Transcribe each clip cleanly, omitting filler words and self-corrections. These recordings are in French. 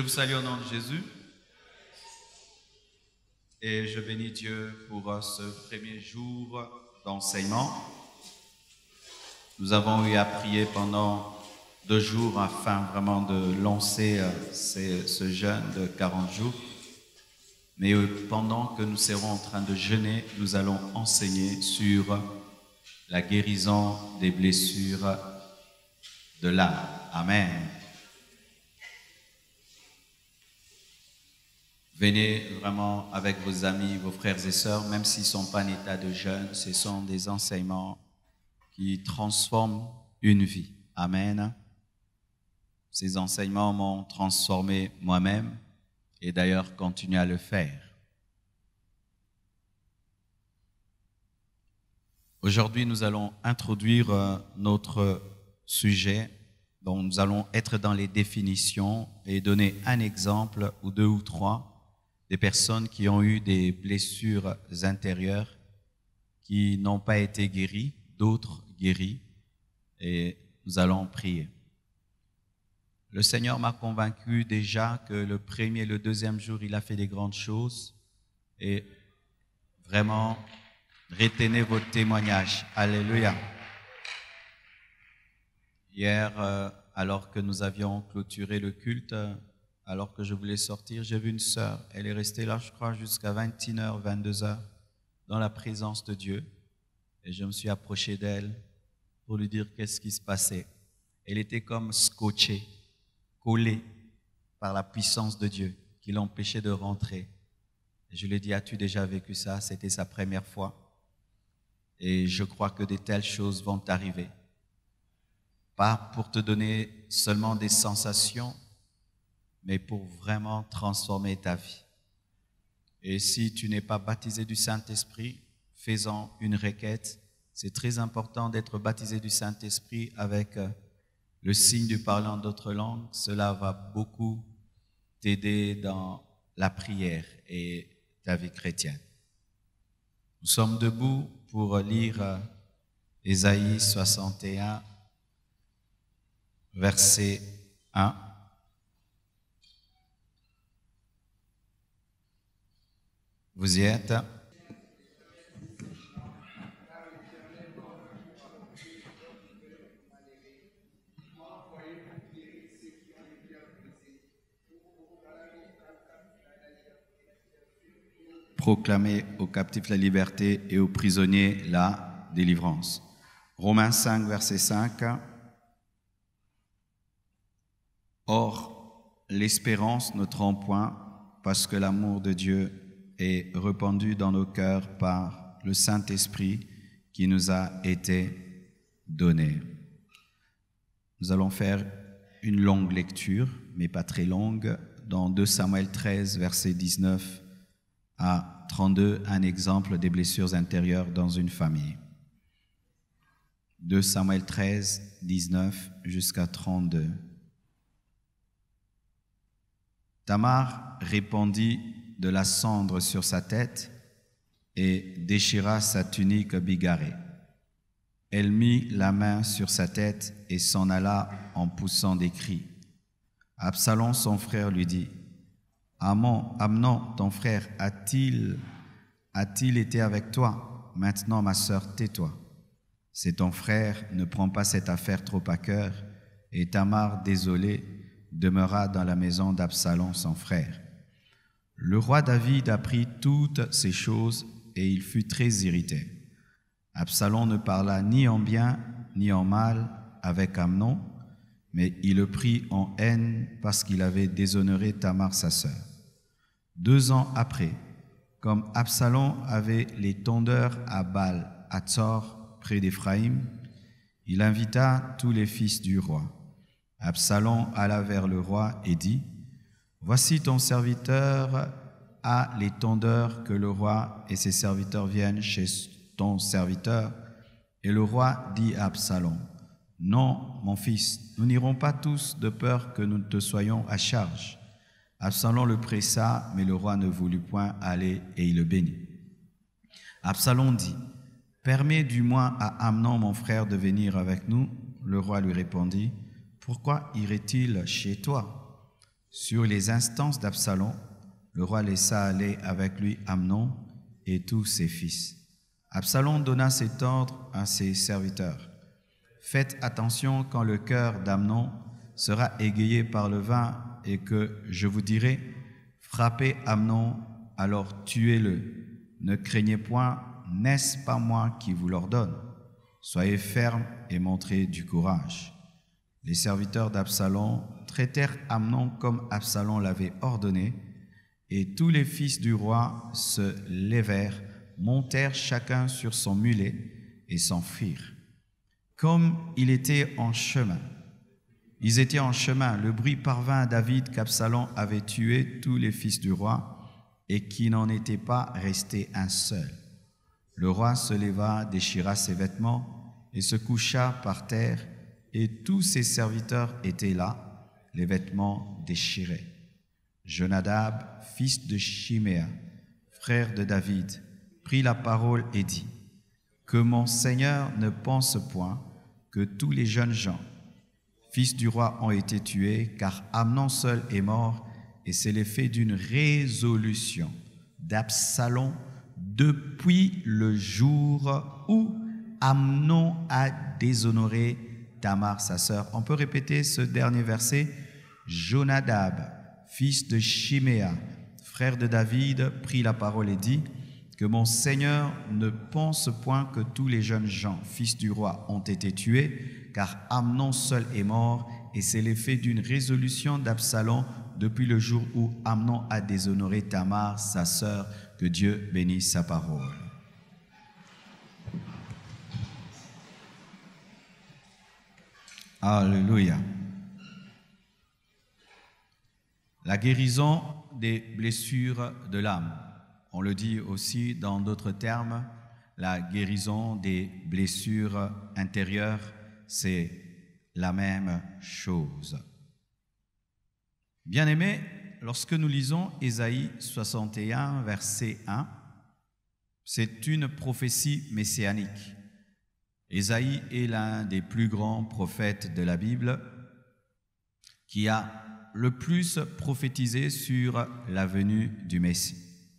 vous salue au nom de Jésus et je bénis Dieu pour ce premier jour d'enseignement. Nous avons eu à prier pendant 2 jours afin vraiment de lancer ce jeûne de 40 jours. Mais pendant que nous serons en train de jeûner, nous allons enseigner sur la guérison des blessures de l'âme. Amen. Venez vraiment avec vos amis, vos frères et sœurs, même s'ils ne sont pas en état de jeûne, ce sont des enseignements qui transforment une vie. Amen. Ces enseignements m'ont transformé moi-même et d'ailleurs continue à le faire. Aujourd'hui, nous allons introduire notre sujet, dont nous allons être dans les définitions et donner un exemple ou 2 ou 3 des personnes qui ont eu des blessures intérieures qui n'ont pas été guéries, d'autres guéries, et nous allons prier. Le Seigneur m'a convaincu déjà que le premier et le 2e jour, il a fait des grandes choses et vraiment, retenez votre témoignage. Alléluia. Hier, alors que nous avions clôturé le culte, alors que je voulais sortir, j'ai vu une sœur. Elle est restée là, je crois, jusqu'à 21h, 22h, dans la présence de Dieu. Et je me suis approché d'elle pour lui dire qu'est-ce qui se passait. Elle était comme scotchée, collée par la puissance de Dieu qui l'empêchait de rentrer. Et je lui ai dit, as-tu déjà vécu ça? C'était sa première fois. Et je crois que de telles choses vont t'arriver. Pas pour te donner seulement des sensations, mais pour vraiment transformer ta vie. Et si tu n'es pas baptisé du Saint-Esprit, fais-en une requête. C'est très important d'être baptisé du Saint-Esprit avec le signe du parlant d'autres langues. Cela va beaucoup t'aider dans la prière et ta vie chrétienne. Nous sommes debout pour lire Ésaïe 61, verset 1. Vous y êtes? Proclamer aux captifs la liberté et aux prisonniers la délivrance. Romains 5, verset 5. Or, l'espérance ne trompe point, parce que l'amour de Dieu est répandu dans nos cœurs par le Saint-Esprit qui nous a été donné. Nous allons faire une longue lecture, mais pas très longue, dans 2 Samuel 13, versets 19 à 32, un exemple des blessures intérieures dans une famille. 2 Samuel 13, 19 jusqu'à 32. Tamar répandit de la cendre sur sa tête et déchira sa tunique bigarrée. Elle mit la main sur sa tête et s'en alla en poussant des cris. Absalom, son frère, lui dit, « Amnon, ton frère, a-t-il été avec toi? Maintenant, ma sœur, tais-toi. C'est ton frère, ne prends pas cette affaire trop à cœur. » Et Tamar, désolée, demeura dans la maison d'Absalom, son frère. Le roi David apprit toutes ces choses et il fut très irrité. Absalom ne parla ni en bien ni en mal avec Amnon, mais il le prit en haine parce qu'il avait déshonoré Tamar, sa sœur. 2 ans après, comme Absalom avait les tondeurs à Baal, à Tzor, près d'Éphraïm, il invita tous les fils du roi. Absalom alla vers le roi et dit, « Voici ton serviteur a les tondeurs, que le roi et ses serviteurs viennent chez ton serviteur. » Et le roi dit à Absalom, « Non, mon fils, nous n'irons pas tous de peur que nous te soyons à charge. » Absalom le pressa, mais le roi ne voulut point aller et il le bénit. Absalom dit, « Permets du moins à Amnon, mon frère, de venir avec nous. » Le roi lui répondit, « Pourquoi irait-il chez toi? Sur les instances d'Absalom, le roi laissa aller avec lui Amnon et tous ses fils. Absalom donna cet ordre à ses serviteurs. Faites attention quand le cœur d'Amnon sera égayé par le vin et que je vous dirai, frappez Amnon, alors tuez-le. Ne craignez point, n'est-ce pas moi qui vous l'ordonne? Soyez fermes et montrez du courage. Les serviteurs d'Absalom traitèrent Amnon comme Absalom l'avait ordonné, et tous les fils du roi se levèrent, montèrent chacun sur son mulet et s'enfuirent. Comme ils étaient en chemin, le bruit parvint à David qu'Absalom avait tué tous les fils du roi et qu'il n'en était pas resté un seul. Le roi se leva, déchira ses vêtements et se coucha par terre, et tous ses serviteurs étaient là, les vêtements déchirés. Jonadab, fils de Chiméa, frère de David, prit la parole et dit, « Que mon Seigneur ne pense point que tous les jeunes gens, fils du roi, ont été tués, car Amnon seul est mort, et c'est l'effet d'une résolution d'Absalom depuis le jour où Amnon a déshonoré Tamar, sa sœur. » On peut répéter ce dernier verset. Jonadab, fils de Chiméa, frère de David, prit la parole et dit, « Que mon Seigneur ne pense point que tous les jeunes gens, fils du roi, ont été tués, car Amnon seul est mort, et c'est l'effet d'une résolution d'Absalom depuis le jour où Amnon a déshonoré Tamar, sa sœur. » Que Dieu bénisse sa parole. Alléluia. La guérison des blessures de l'âme. On le dit aussi dans d'autres termes, la guérison des blessures intérieures, c'est la même chose. Bien-aimés, lorsque nous lisons Ésaïe 61, verset 1, c'est une prophétie messianique. Ésaïe est l'un des plus grands prophètes de la Bible qui a le plus prophétisé sur la venue du Messie.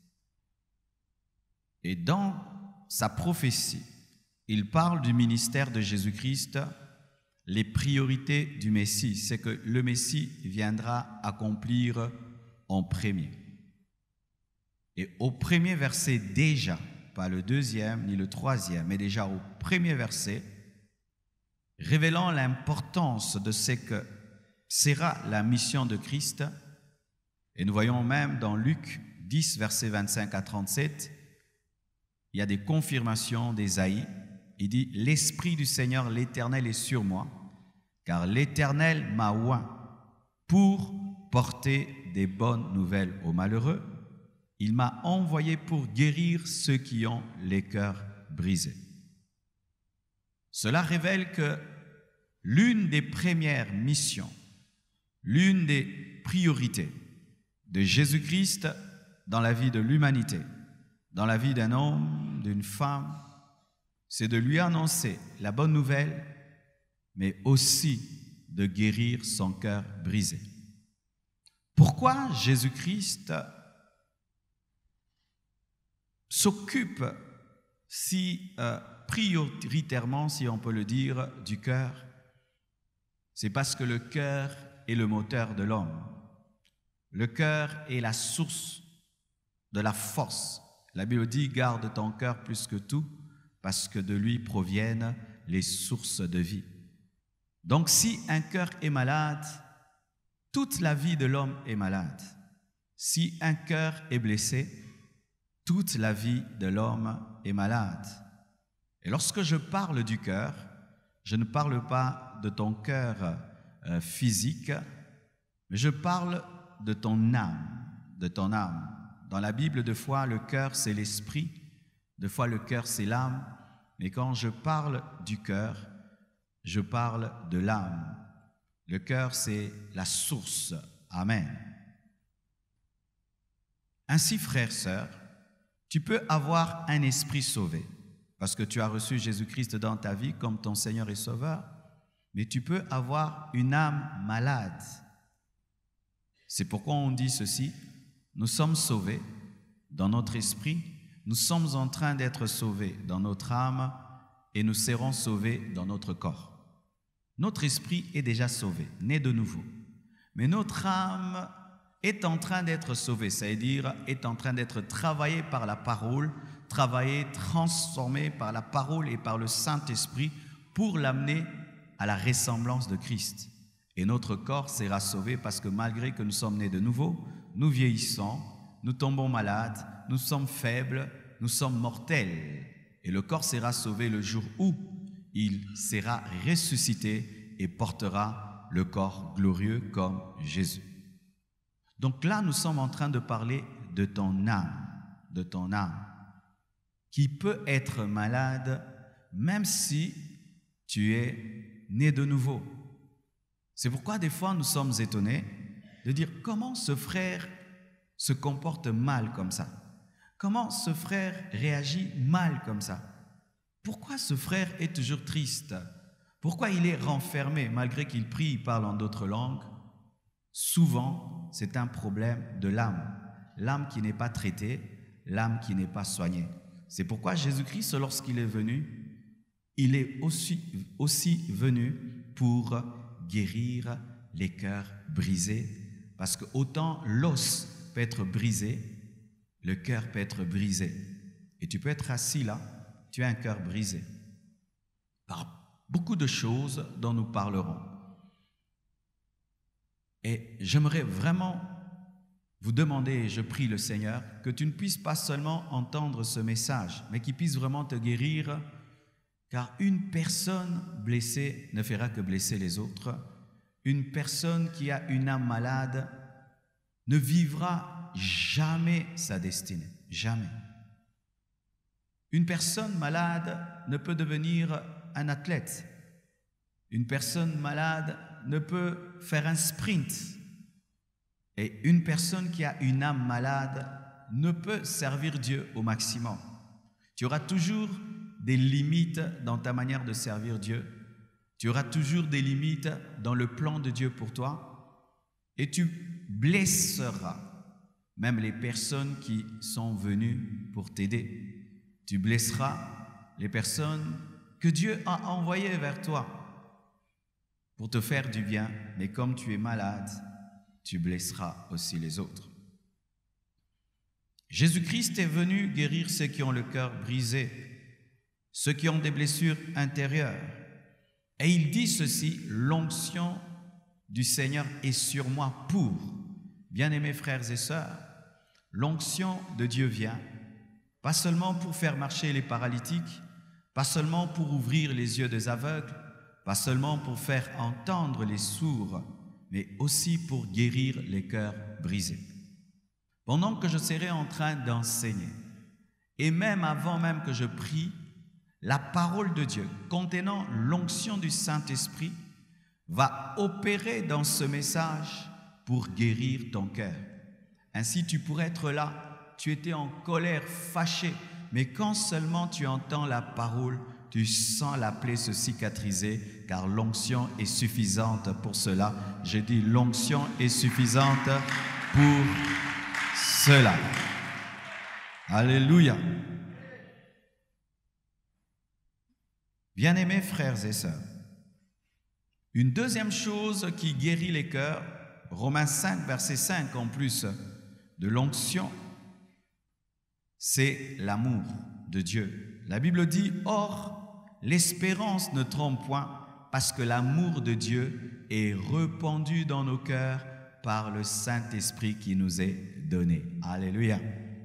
Et dans sa prophétie, il parle du ministère de Jésus-Christ, les priorités du Messie, c'est que le Messie viendra accomplir en premier. Et au premier verset déjà, pas le deuxième ni le troisième, mais déjà au premier verset, révélant l'importance de ce que sera la mission de Christ, et nous voyons même dans Luc 10, versets 25 à 37, il y a des confirmations d'Ésaïe. Il dit, « L'Esprit du Seigneur l'Éternel est sur moi, car l'Éternel m'a oint pour porter des bonnes nouvelles aux malheureux. Il m'a envoyé pour guérir ceux qui ont les cœurs brisés. » Cela révèle que l'une des premières missions, l'une des priorités de Jésus-Christ dans la vie de l'humanité, dans la vie d'un homme, d'une femme, c'est de lui annoncer la bonne nouvelle, mais aussi de guérir son cœur brisé. Pourquoi Jésus-Christ s'occupe si prioritairement, si on peut le dire, du cœur? C'est parce que le cœur est le moteur de l'homme. Le cœur est la source de la force. La Bible dit, garde ton cœur plus que tout, parce que de lui proviennent les sources de vie. Donc si un cœur est malade, toute la vie de l'homme est malade. Si un cœur est blessé, toute la vie de l'homme est malade. Et lorsque je parle du cœur, je ne parle pas de ton cœur physique, mais je parle de ton âme, de ton âme. Dans la Bible, deux fois, le cœur, c'est l'esprit, deux fois, le cœur, c'est l'âme. Mais quand je parle du cœur, je parle de l'âme. Le cœur, c'est la source. Amen. Ainsi, frères, sœurs, tu peux avoir un esprit sauvé parce que tu as reçu Jésus-Christ dans ta vie comme ton Seigneur et Sauveur, mais tu peux avoir une âme malade. C'est pourquoi on dit ceci, nous sommes sauvés dans notre esprit, nous sommes en train d'être sauvés dans notre âme et nous serons sauvés dans notre corps. Notre esprit est déjà sauvé, né de nouveau. Mais notre âme est en train d'être sauvée, c'est-à-dire est en train d'être travaillée par la parole, travaillée, transformée par la parole et par le Saint-Esprit pour l'amener à la ressemblance de Christ. Et notre corps sera sauvé parce que malgré que nous sommes nés de nouveau, nous vieillissons, nous tombons malades, nous sommes faibles, nous sommes mortels. Et le corps sera sauvé le jour où il sera ressuscité et portera le corps glorieux comme Jésus. Donc là, nous sommes en train de parler de ton âme, qui peut être malade même si tu es né de nouveau. C'est pourquoi des fois nous sommes étonnés de dire comment ce frère se comporte mal comme ça. Comment ce frère réagit mal comme ça. Pourquoi ce frère est toujours triste? Pourquoi il est renfermé malgré qu'il prie, il parle en d'autres langues? Souvent, c'est un problème de l'âme. L'âme qui n'est pas traitée, l'âme qui n'est pas soignée. C'est pourquoi Jésus-Christ, lorsqu'il est venu, il est aussi venu pour guérir les cœurs brisés. Parce que autant l'os peut être brisé, le cœur peut être brisé. Et tu peux être assis là, tu as un cœur brisé. Par beaucoup de choses dont nous parlerons. Et j'aimerais vraiment vous demander, et je prie le Seigneur, que tu ne puisses pas seulement entendre ce message, mais qu'il puisse vraiment te guérir, car une personne blessée ne fera que blesser les autres. Une personne qui a une âme malade ne vivra jamais sa destinée, jamais. Une personne malade ne peut devenir un athlète. Une personne malade ne peut faire un sprint. Et une personne qui a une âme malade ne peut servir Dieu au maximum. Tu auras toujours des limites dans ta manière de servir Dieu. Tu auras toujours des limites dans le plan de Dieu pour toi. Et tu blesseras même les personnes qui sont venues pour t'aider. Tu blesseras les personnes que Dieu a envoyées vers toi pour te faire du bien. Mais comme tu es malade, tu blesseras aussi les autres. Jésus-Christ est venu guérir ceux qui ont le cœur brisé, ceux qui ont des blessures intérieures. Et il dit ceci, l'onction du Seigneur est sur moi pour, bien-aimés frères et sœurs, l'onction de Dieu vient, pas seulement pour faire marcher les paralytiques, pas seulement pour ouvrir les yeux des aveugles, pas seulement pour faire entendre les sourds, mais aussi pour guérir les cœurs brisés. Pendant que je serai en train d'enseigner, et même avant même que je prie, la parole de Dieu, contenant l'onction du Saint-Esprit, va opérer dans ce message pour guérir ton cœur. Ainsi, tu pourrais être là, tu étais en colère, fâché, mais quand seulement tu entends la parole, tu sens la plaie se cicatriser, car l'onction est suffisante pour cela. J'ai dit l'onction est suffisante pour cela. Alléluia. Bien-aimés frères et sœurs, une deuxième chose qui guérit les cœurs, Romains 5, verset 5 en plus de l'onction, c'est l'amour de Dieu. La Bible dit, or, l'espérance ne trompe point, parce que l'amour de Dieu est répandu dans nos cœurs par le Saint-Esprit qui nous est donné. Alléluia.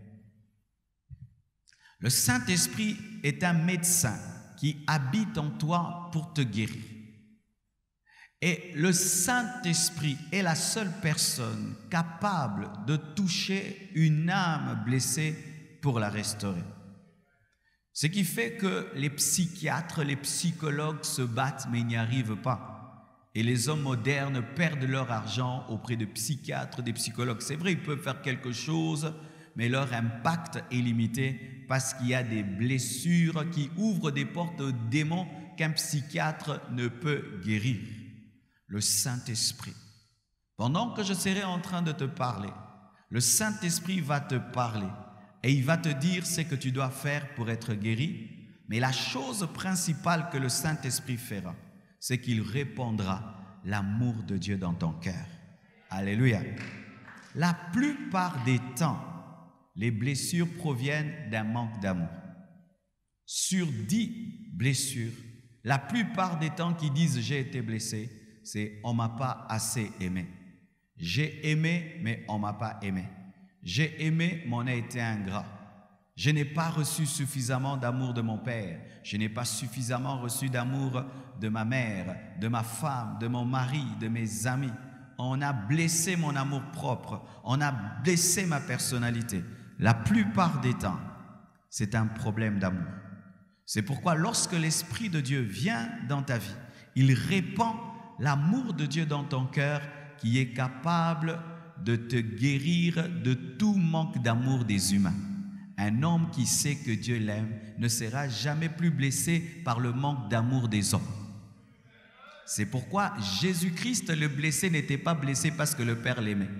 Le Saint-Esprit est un médecin qui habite en toi pour te guérir. Et le Saint-Esprit est la seule personne capable de toucher une âme blessée pour la restaurer. Ce qui fait que les psychiatres, les psychologues se battent mais n'y arrivent pas. Et les hommes modernes perdent leur argent auprès de psychiatres, des psychologues. C'est vrai, ils peuvent faire quelque chose, mais leur impact est limité parce qu'il y a des blessures qui ouvrent des portes aux démons qu'un psychiatre ne peut guérir. Le Saint-Esprit Pendant que je serai en train de te parler, le Saint-Esprit va te parler et il va te dire ce que tu dois faire pour être guéri. Mais la chose principale que le Saint-Esprit fera, c'est qu'il répandra l'amour de Dieu dans ton cœur. Alléluia. La plupart des temps, les blessures proviennent d'un manque d'amour. Sur 10 blessures, la plupart des temps qui disent « j'ai été blessé », c'est « on ne m'a pas assez aimé ». J'ai aimé, mais on ne m'a pas aimé. J'ai aimé, mais on a été ingrat. Je n'ai pas reçu suffisamment d'amour de mon père. Je n'ai pas suffisamment reçu d'amour de ma mère, de ma femme, de mon mari, de mes amis. On a blessé mon amour propre. On a blessé ma personnalité. La plupart des temps, c'est un problème d'amour. C'est pourquoi lorsque l'Esprit de Dieu vient dans ta vie, il répand l'amour de Dieu dans ton cœur qui est capable de te guérir de tout manque d'amour des humains. Un homme qui sait que Dieu l'aime ne sera jamais plus blessé par le manque d'amour des hommes. C'est pourquoi Jésus-Christ, le blessé, n'était pas blessé parce que le Père l'aimait.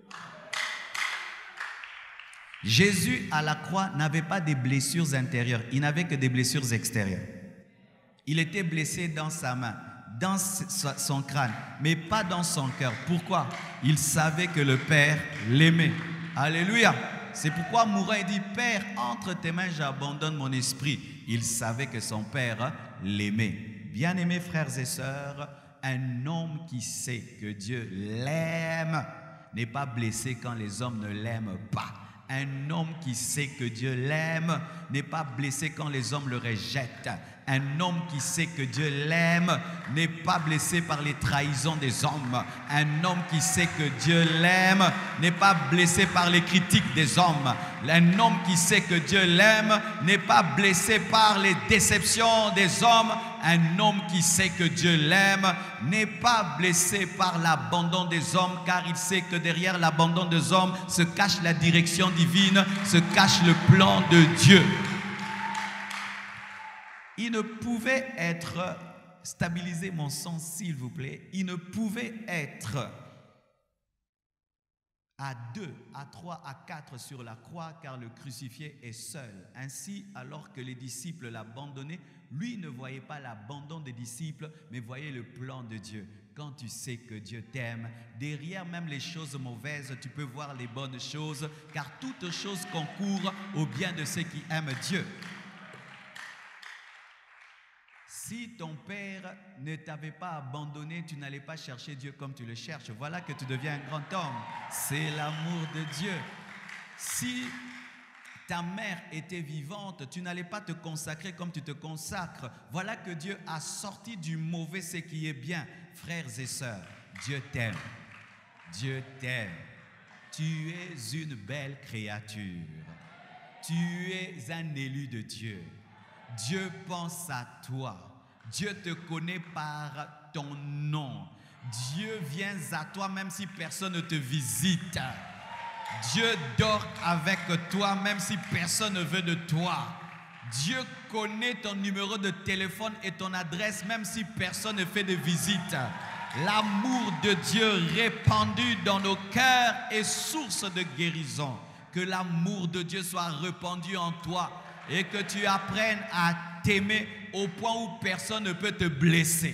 Jésus, à la croix, n'avait pas des blessures intérieures, il n'avait que des blessures extérieures. Il était blessé dans sa main, dans son crâne, mais pas dans son cœur. Pourquoi? Il savait que le Père l'aimait. Alléluia! C'est pourquoi mourant, il dit, Père, entre tes mains, j'abandonne mon esprit. Il savait que son Père l'aimait. Bien-aimés frères et sœurs, un homme qui sait que Dieu l'aime n'est pas blessé quand les hommes ne l'aiment pas. Un homme qui sait que Dieu l'aime n'est pas blessé quand les hommes le rejettent. Un homme qui sait que Dieu l'aime n'est pas blessé par les trahisons des hommes. Un homme qui sait que Dieu l'aime n'est pas blessé par les critiques des hommes. Un homme qui sait que Dieu l'aime n'est pas blessé par les déceptions des hommes. Un homme qui sait que Dieu l'aime n'est pas blessé par l'abandon des hommes, car il sait que derrière l'abandon des hommes se cache la direction divine, se cache le plan de Dieu. Il ne pouvait être, stabilisez mon son s'il vous plaît, il ne pouvait être à 2, à 3, à 4 sur la croix, car le crucifié est seul. Ainsi, alors que les disciples l'abandonnaient, lui ne voyait pas l'abandon des disciples, mais voyait le plan de Dieu. Quand tu sais que Dieu t'aime, derrière même les choses mauvaises, tu peux voir les bonnes choses, car toutes choses concourent au bien de ceux qui aiment Dieu. Si ton père ne t'avait pas abandonné, tu n'allais pas chercher Dieu comme tu le cherches. Voilà que tu deviens un grand homme. C'est l'amour de Dieu. Si ta mère était vivante, tu n'allais pas te consacrer comme tu te consacres. Voilà que Dieu a sorti du mauvais ce qui est bien. Frères et sœurs, Dieu t'aime. Dieu t'aime. Tu es une belle créature. Tu es un élu de Dieu. Dieu pense à toi. Dieu te connaît par ton nom. Dieu vient à toi même si personne ne te visite. Dieu dort avec toi même si personne ne veut de toi. Dieu connaît ton numéro de téléphone et ton adresse même si personne ne fait de visite. L'amour de Dieu répandu dans nos cœurs est source de guérison. Que l'amour de Dieu soit répandu en toi et que tu apprennes à t'aimer au point où personne ne peut te blesser.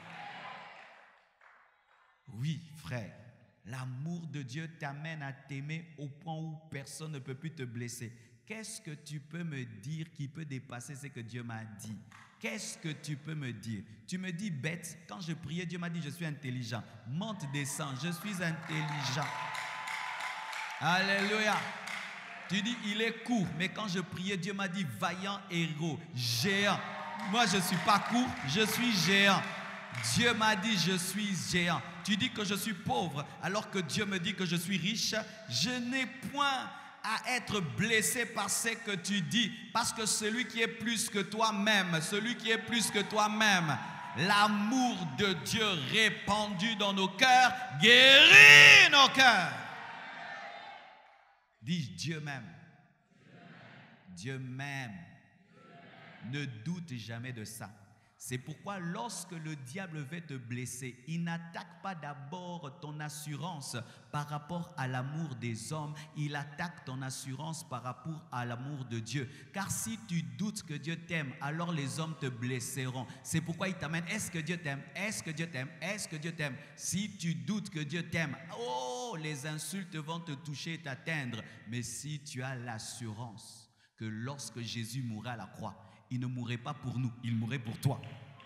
Oui, frère, l'amour de Dieu t'amène à t'aimer au point où personne ne peut plus te blesser. Qu'est-ce que tu peux me dire qui peut dépasser ce que Dieu m'a dit? Qu'est-ce que tu peux me dire? Tu me dis bête, quand je priais, Dieu m'a dit je suis intelligent. Monte, descends, je suis intelligent. Alléluia. Tu dis, il est court, mais quand je priais, Dieu m'a dit, vaillant héros, géant. Moi, je ne suis pas court, je suis géant. Dieu m'a dit, je suis géant. Tu dis que je suis pauvre, alors que Dieu me dit que je suis riche. Je n'ai point à être blessé par ce que tu dis, parce que celui qui est plus que toi-même, celui qui est plus que toi-même, l'amour de Dieu répandu dans nos cœurs, guérit nos cœurs. Dis Dieu m'aime. Dieu m'aime. Ne doute jamais de ça. C'est pourquoi lorsque le diable veut te blesser, il n'attaque pas d'abord ton assurance par rapport à l'amour des hommes, il attaque ton assurance par rapport à l'amour de Dieu. Car si tu doutes que Dieu t'aime, alors les hommes te blesseront. C'est pourquoi il t'amène, est-ce que Dieu t'aime? Est-ce que Dieu t'aime? Est-ce que Dieu t'aime? Si tu doutes que Dieu t'aime, oh, les insultes vont te toucher et t'atteindre. Mais si tu as l'assurance que lorsque Jésus mourrait à la croix, il ne mourrait pas pour nous, il mourrait pour toi.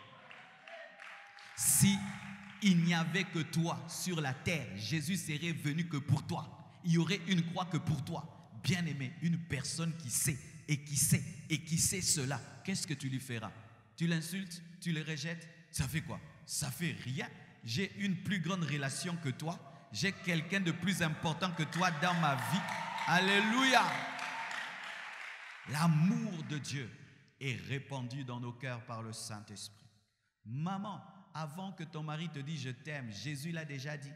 Si il n'y avait que toi sur la terre, Jésus serait venu que pour toi. Il y aurait une croix que pour toi. Bien-aimé, une personne qui sait et qui sait et qui sait cela, qu'est-ce que tu lui feras? Tu l'insultes? Tu le rejettes? Ça fait quoi? Ça fait rien. J'ai une plus grande relation que toi. J'ai quelqu'un de plus important que toi dans ma vie. Alléluia! L'amour de Dieu est répandu dans nos cœurs par le Saint-Esprit. Maman, avant que ton mari te dise je t'aime, Jésus l'a déjà dit.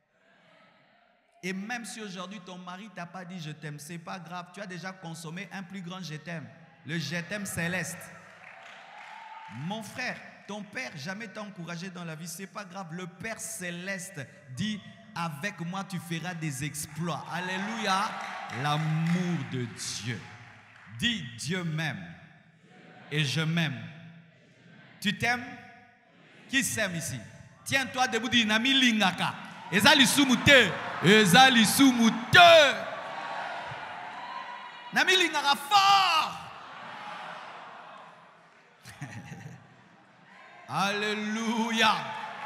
Et même si aujourd'hui ton mari t'a pas dit je t'aime, c'est pas grave, tu as déjà consommé un plus grand je t'aime, le je t'aime céleste. Mon frère, ton père jamais t'a encouragé dans la vie, c'est pas grave, le Père céleste dit avec moi tu feras des exploits. Alléluia, l'amour de Dieu. Dis Dieu m'aime. Et je m'aime. Tu t'aimes? Qui s'aime ici? Tiens-toi debout, dis Nami Lingaka. Ezali sumute. Ezali sumute. Nami Lingaka fort. Alléluia.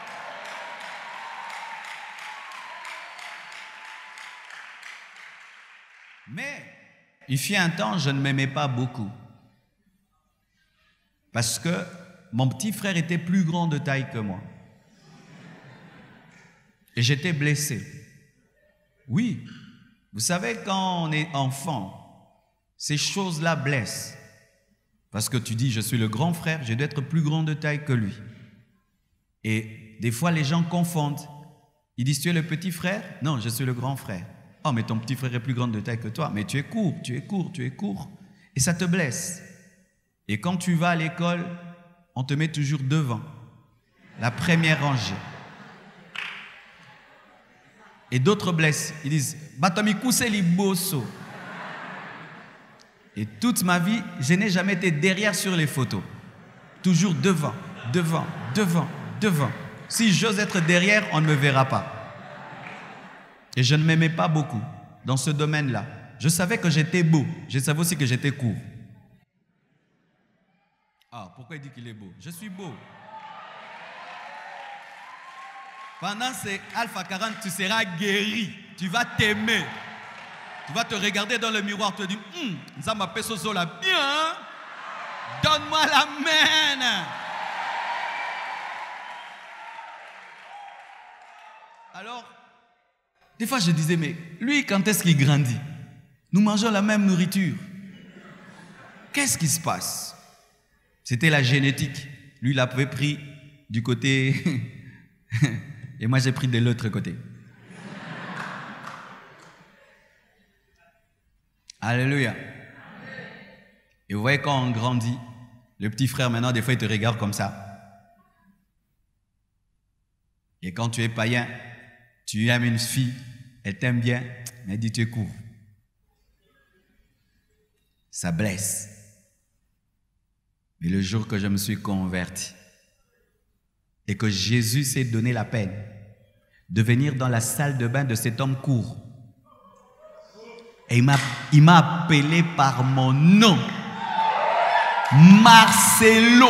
Mais il fut un temps, je ne m'aimais pas beaucoup. Parce que mon petit frère était plus grand de taille que moi. Et j'étais blessé. Oui, vous savez, quand on est enfant, ces choses-là blessent. Parce que tu dis, je suis le grand frère, je dois être plus grand de taille que lui. Et des fois, les gens confondent. Ils disent, tu es le petit frère? Non, je suis le grand frère. Oh, mais ton petit frère est plus grand de taille que toi. Mais tu es court, tu es court, tu es court. Et ça te blesse. Et quand tu vas à l'école, on te met toujours devant, la première rangée. Et d'autres blessent. Ils disent, Batamikou c'est liboso. Et toute ma vie, je n'ai jamais été derrière sur les photos. Toujours devant, devant, devant, devant. Si j'ose être derrière, on ne me verra pas. Et je ne m'aimais pas beaucoup dans ce domaine-là. Je savais que j'étais beau. Je savais aussi que j'étais court. Ah, pourquoi il dit qu'il est beau? Je suis beau. Pendant ces Alpha 40, tu seras guéri. Tu vas t'aimer. Tu vas te regarder dans le miroir. Tu vas dire, ça m'appelle Soso là bien. Donne-moi la main. Alors, des fois je disais, mais lui, quand est-ce qu'il grandit? Nous mangeons la même nourriture. Qu'est-ce qui se passe? C'était la génétique. Lui, il avait pris du côté et moi, j'ai pris de l'autre côté. Alléluia. Et vous voyez, quand on grandit, le petit frère, maintenant, des fois, il te regarde comme ça. Et quand tu es païen, tu aimes une fille, elle t'aime bien, mais elle dit tu es court. Ça blesse. Mais le jour que je me suis converti et que Jésus s'est donné la peine de venir dans la salle de bain de cet homme court, et il m'a appelé par mon nom, Marcelo.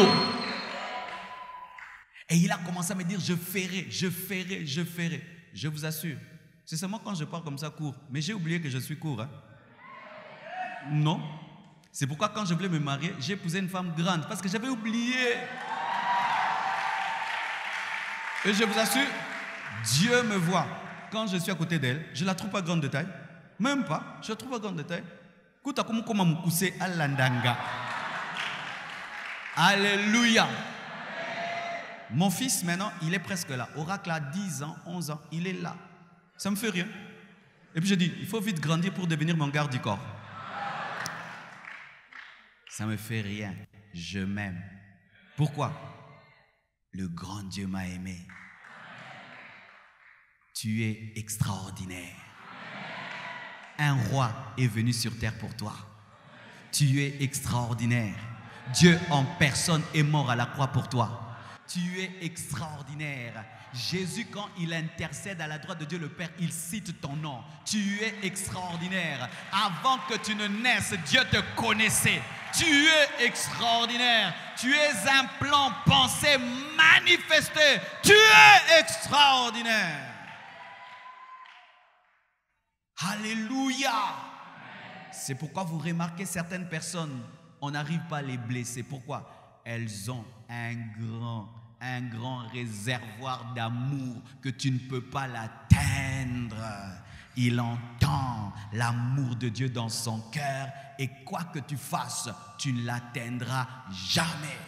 Et il a commencé à me dire, je ferai, je ferai, je ferai. Je vous assure, c'est seulement quand je parle comme ça court. Mais j'ai oublié que je suis court. Hein? Non. C'est pourquoi quand je voulais me marier, j'ai épousé une femme grande. Parce que j'avais oublié. Et je vous assure, Dieu me voit. Quand je suis à côté d'elle, je ne la trouve pas grande de taille. Même pas. Je ne la trouve pas grande de taille. Alléluia. Mon fils, maintenant, il est presque là. Oracle a 10 ans, 11 ans, il est là. Ça me fait rien. Et puis je dis, il faut vite grandir pour devenir mon garde du corps. Ça me fait rien. Je m'aime. Pourquoi? Le grand Dieu m'a aimé. Tu es extraordinaire. Un roi est venu sur terre pour toi. Tu es extraordinaire. Dieu en personne est mort à la croix pour toi. Tu es extraordinaire. Jésus, quand il intercède à la droite de Dieu le Père, il cite ton nom. Tu es extraordinaire. Avant que tu ne naisses, Dieu te connaissait. Tu es extraordinaire. Tu es un plan pensé, manifesté. Tu es extraordinaire. Alléluia. C'est pourquoi vous remarquez certaines personnes, on n'arrive pas à les blesser. Pourquoi? Elles ont un grand réservoir d'amour que tu ne peux pas l'atteindre. Il entend l'amour de Dieu dans son cœur et quoi que tu fasses, tu ne l'atteindras jamais.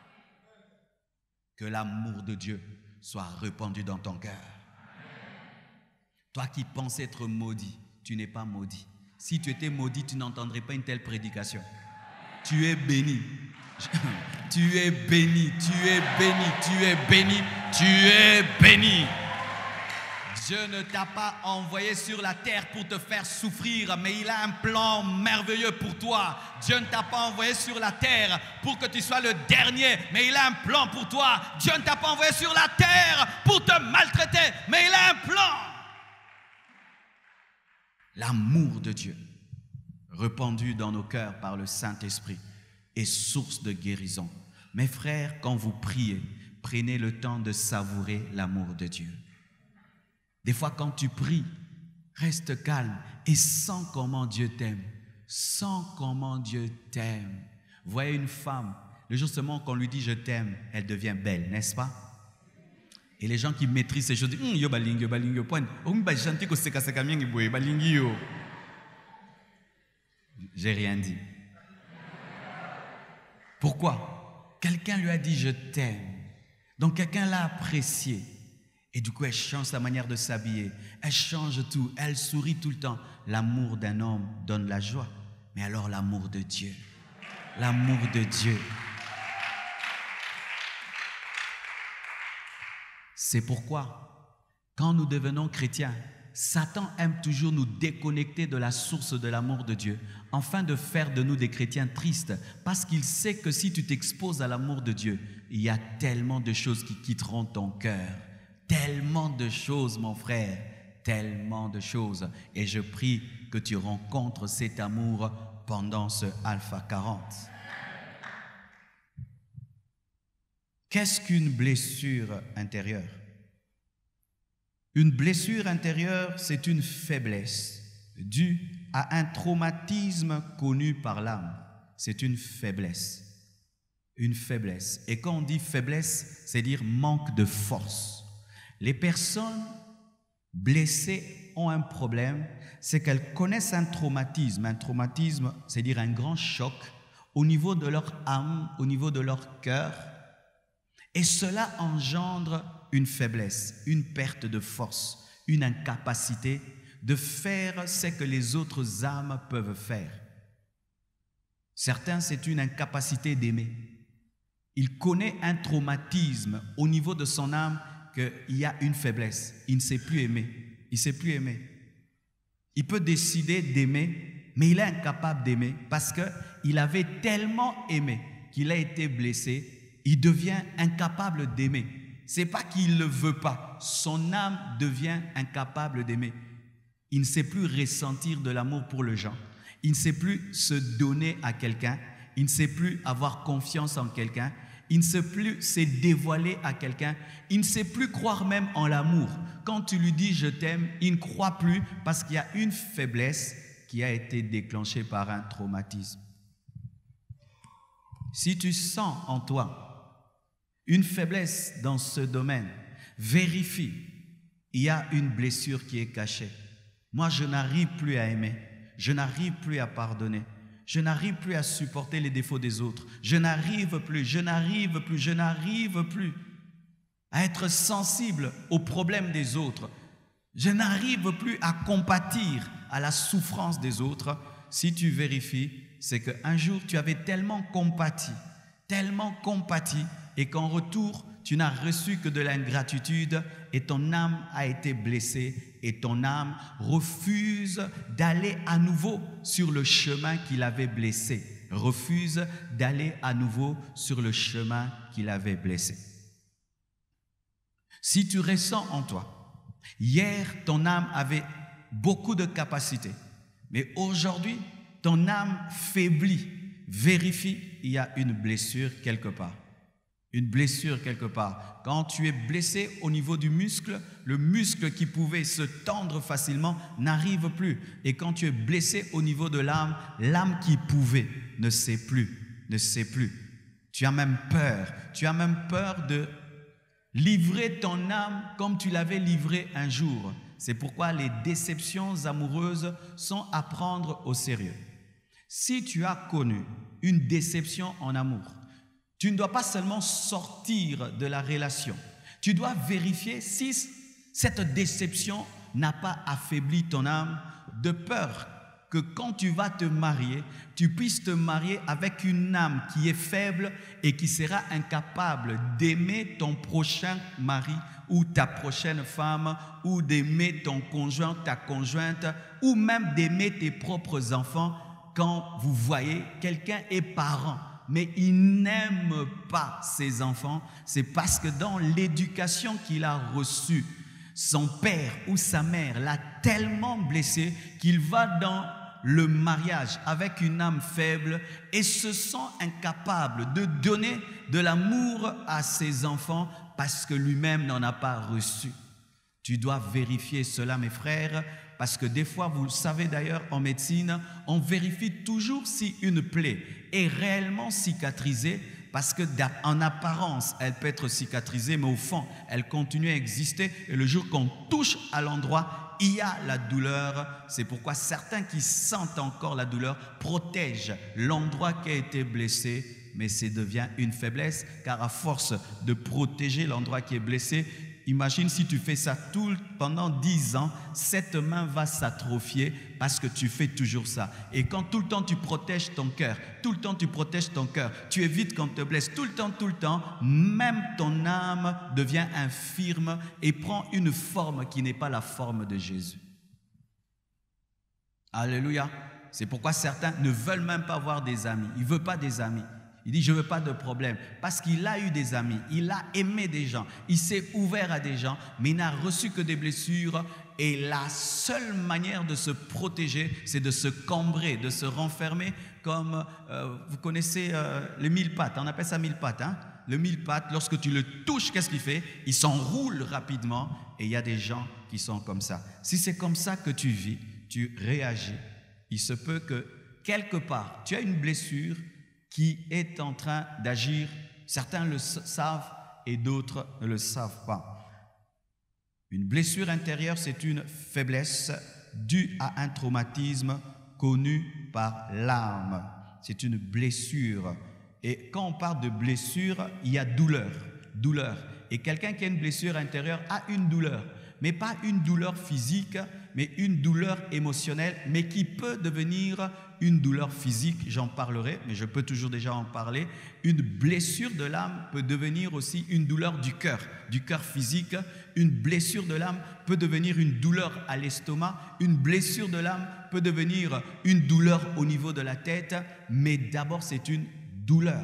Que l'amour de Dieu soit répandu dans ton cœur. Toi qui penses être maudit, tu n'es pas maudit. Si tu étais maudit, tu n'entendrais pas une telle prédication. Tu es béni. Tu es béni, tu es béni, tu es béni, tu es béni. Dieu ne t'a pas envoyé sur la terre pour te faire souffrir, mais il a un plan merveilleux pour toi. Dieu ne t'a pas envoyé sur la terre pour que tu sois le dernier, mais il a un plan pour toi. Dieu ne t'a pas envoyé sur la terre pour te maltraiter, mais il a un plan. L'amour de Dieu, répandu dans nos cœurs par le Saint-Esprit, est source de guérison. Mes frères, quand vous priez, prenez le temps de savourer l'amour de Dieu. Des fois, quand tu pries, reste calme et sens comment Dieu t'aime. Sens comment Dieu t'aime. Vous voyez une femme, le jour seulement qu'on lui dit « je t'aime », elle devient belle, n'est-ce pas? Et les gens qui maîtrisent ces choses disent « yo balingi, yo balingi, yo point. J'ai rien dit. Pourquoi? Quelqu'un lui a dit « je t'aime ». Donc quelqu'un l'a apprécié. Et du coup, elle change sa manière de s'habiller. Elle change tout. Elle sourit tout le temps. L'amour d'un homme donne la joie. Mais alors l'amour de Dieu. L'amour de Dieu. C'est pourquoi, quand nous devenons chrétiens, Satan aime toujours nous déconnecter de la source de l'amour de Dieu, afin de faire de nous des chrétiens tristes, parce qu'il sait que si tu t'exposes à l'amour de Dieu, il y a tellement de choses qui quitteront ton cœur, tellement de choses, mon frère, tellement de choses. Et je prie que tu rencontres cet amour pendant ce Alpha 40. Qu'est-ce qu'une blessure intérieure? Une blessure intérieure, c'est une faiblesse due à un traumatisme connu par l'âme. C'est une faiblesse. Une faiblesse. Et quand on dit faiblesse, c'est dire manque de force. Les personnes blessées ont un problème, c'est qu'elles connaissent un traumatisme. Un traumatisme, c'est dire un grand choc au niveau de leur âme, au niveau de leur cœur. Et cela engendre une faiblesse, une perte de force, une incapacité de faire ce que les autres âmes peuvent faire. Certains, c'est une incapacité d'aimer. Il connaît un traumatisme au niveau de son âme qu'il y a une faiblesse. Il ne sait plus aimer. Il ne sait plus aimer. Il peut décider d'aimer, mais il est incapable d'aimer parce qu'il avait tellement aimé qu'il a été blessé. Il devient incapable d'aimer. Ce n'est pas qu'il ne le veut pas. Son âme devient incapable d'aimer. Il ne sait plus ressentir de l'amour pour les gens. Il ne sait plus se donner à quelqu'un. Il ne sait plus avoir confiance en quelqu'un. Il ne sait plus se dévoiler à quelqu'un. Il ne sait plus croire même en l'amour. Quand tu lui dis « je t'aime », il ne croit plus parce qu'il y a une faiblesse qui a été déclenchée par un traumatisme. Si tu sens en toi une faiblesse dans ce domaine, vérifie. Il y a une blessure qui est cachée. Moi, je n'arrive plus à aimer. Je n'arrive plus à pardonner. Je n'arrive plus à supporter les défauts des autres. Je n'arrive plus à être sensible aux problèmes des autres. Je n'arrive plus à compatir à la souffrance des autres. Si tu vérifies, c'est qu'un jour, tu avais tellement compati, et qu'en retour, tu n'as reçu que de l'ingratitude et ton âme a été blessée et ton âme refuse d'aller à nouveau sur le chemin qui l'avait blessé. Refuse d'aller à nouveau sur le chemin qui l'avait blessé. Si tu ressens en toi, hier ton âme avait beaucoup de capacités, mais aujourd'hui ton âme faiblit, vérifie, il y a une blessure quelque part. Une blessure quelque part. Quand tu es blessé au niveau du muscle, le muscle qui pouvait se tendre facilement n'arrive plus. Et quand tu es blessé au niveau de l'âme, l'âme qui pouvait ne sait plus, ne sait plus. Tu as même peur de livrer ton âme comme tu l'avais livré un jour. C'est pourquoi les déceptions amoureuses sont à prendre au sérieux. Si tu as connu une déception en amour, tu ne dois pas seulement sortir de la relation. Tu dois vérifier si cette déception n'a pas affaibli ton âme, de peur que quand tu vas te marier, tu puisses te marier avec une âme qui est faible et qui sera incapable d'aimer ton prochain mari ou ta prochaine femme, ou d'aimer ton conjoint, ta conjointe, ou même d'aimer tes propres enfants quand vous voyez quelqu'un est parent. Mais il n'aime pas ses enfants, c'est parce que dans l'éducation qu'il a reçue, son père ou sa mère l'a tellement blessé qu'il va dans le mariage avec une âme faible et se sent incapable de donner de l'amour à ses enfants parce que lui-même n'en a pas reçu. Tu dois vérifier cela, mes frères, parce que des fois, vous le savez d'ailleurs, en médecine, on vérifie toujours si une plaie est réellement cicatrisée, parce qu'en apparence, elle peut être cicatrisée, mais au fond, elle continue à exister. Et le jour qu'on touche à l'endroit, il y a la douleur. C'est pourquoi certains qui sentent encore la douleur protègent l'endroit qui a été blessé, mais ça devient une faiblesse, car à force de protéger l'endroit qui est blessé, imagine si tu fais ça pendant 10 ans, cette main va s'atrophier parce que tu fais toujours ça. Et quand tout le temps tu protèges ton cœur, tu évites qu'on te blesse, tout le temps, même ton âme devient infirme et prend une forme qui n'est pas la forme de Jésus. Alléluia. C'est pourquoi certains ne veulent même pas avoir des amis. Ils ne veulent pas des amis. Il dit, je ne veux pas de problème, parce qu'il a eu des amis, il a aimé des gens, il s'est ouvert à des gens, mais il n'a reçu que des blessures. Et la seule manière de se protéger, c'est de se cambrer, de se renfermer, comme vous connaissez le mille-pattes, on appelle ça mille-pattes. Hein? Le mille-pattes, lorsque tu le touches, qu'est-ce qu'il fait? Il s'enroule rapidement, et il y a des gens qui sont comme ça. Si c'est comme ça que tu vis, tu réagis, il se peut que quelque part, tu as une blessure qui est en train d'agir. Certains le savent et d'autres ne le savent pas. Une blessure intérieure, c'est une faiblesse due à un traumatisme connu par l'âme. C'est une blessure. Et quand on parle de blessure, il y a douleur. Et quelqu'un qui a une blessure intérieure a une douleur, mais pas une douleur physique, mais une douleur émotionnelle, mais qui peut devenir une douleur physique, j'en parlerai, mais je peux toujours déjà en parler. Une blessure de l'âme peut devenir aussi une douleur du cœur physique. Une blessure de l'âme peut devenir une douleur à l'estomac. Une blessure de l'âme peut devenir une douleur au niveau de la tête, mais d'abord c'est une douleur.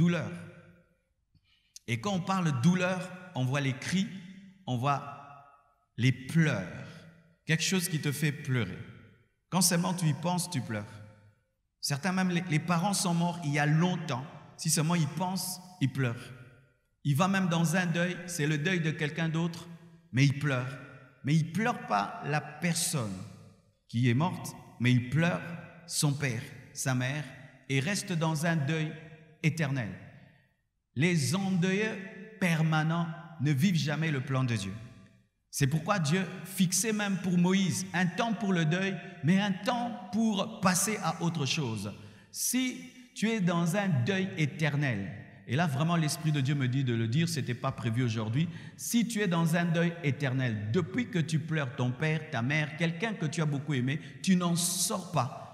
Et quand on parle de douleur, on voit les cris, on voit les pleurs. Quelque chose qui te fait pleurer. Quand seulement tu y penses, tu pleures. Certains même, les parents sont morts il y a longtemps. Si seulement ils pensent, ils pleurent. Il va même dans un deuil, c'est le deuil de quelqu'un d'autre, mais il pleure. Mais il ne pleure pas la personne qui est morte, mais il pleure son père, sa mère, et reste dans un deuil éternel. Les endeuillés permanents ne vivent jamais le plan de Dieu. C'est pourquoi Dieu fixait même pour Moïse un temps pour le deuil, mais un temps pour passer à autre chose. Si tu es dans un deuil éternel, et là vraiment l'Esprit de Dieu me dit de le dire, ce n'était pas prévu aujourd'hui, si tu es dans un deuil éternel, depuis que tu pleures ton père, ta mère, quelqu'un que tu as beaucoup aimé, tu n'en sors pas.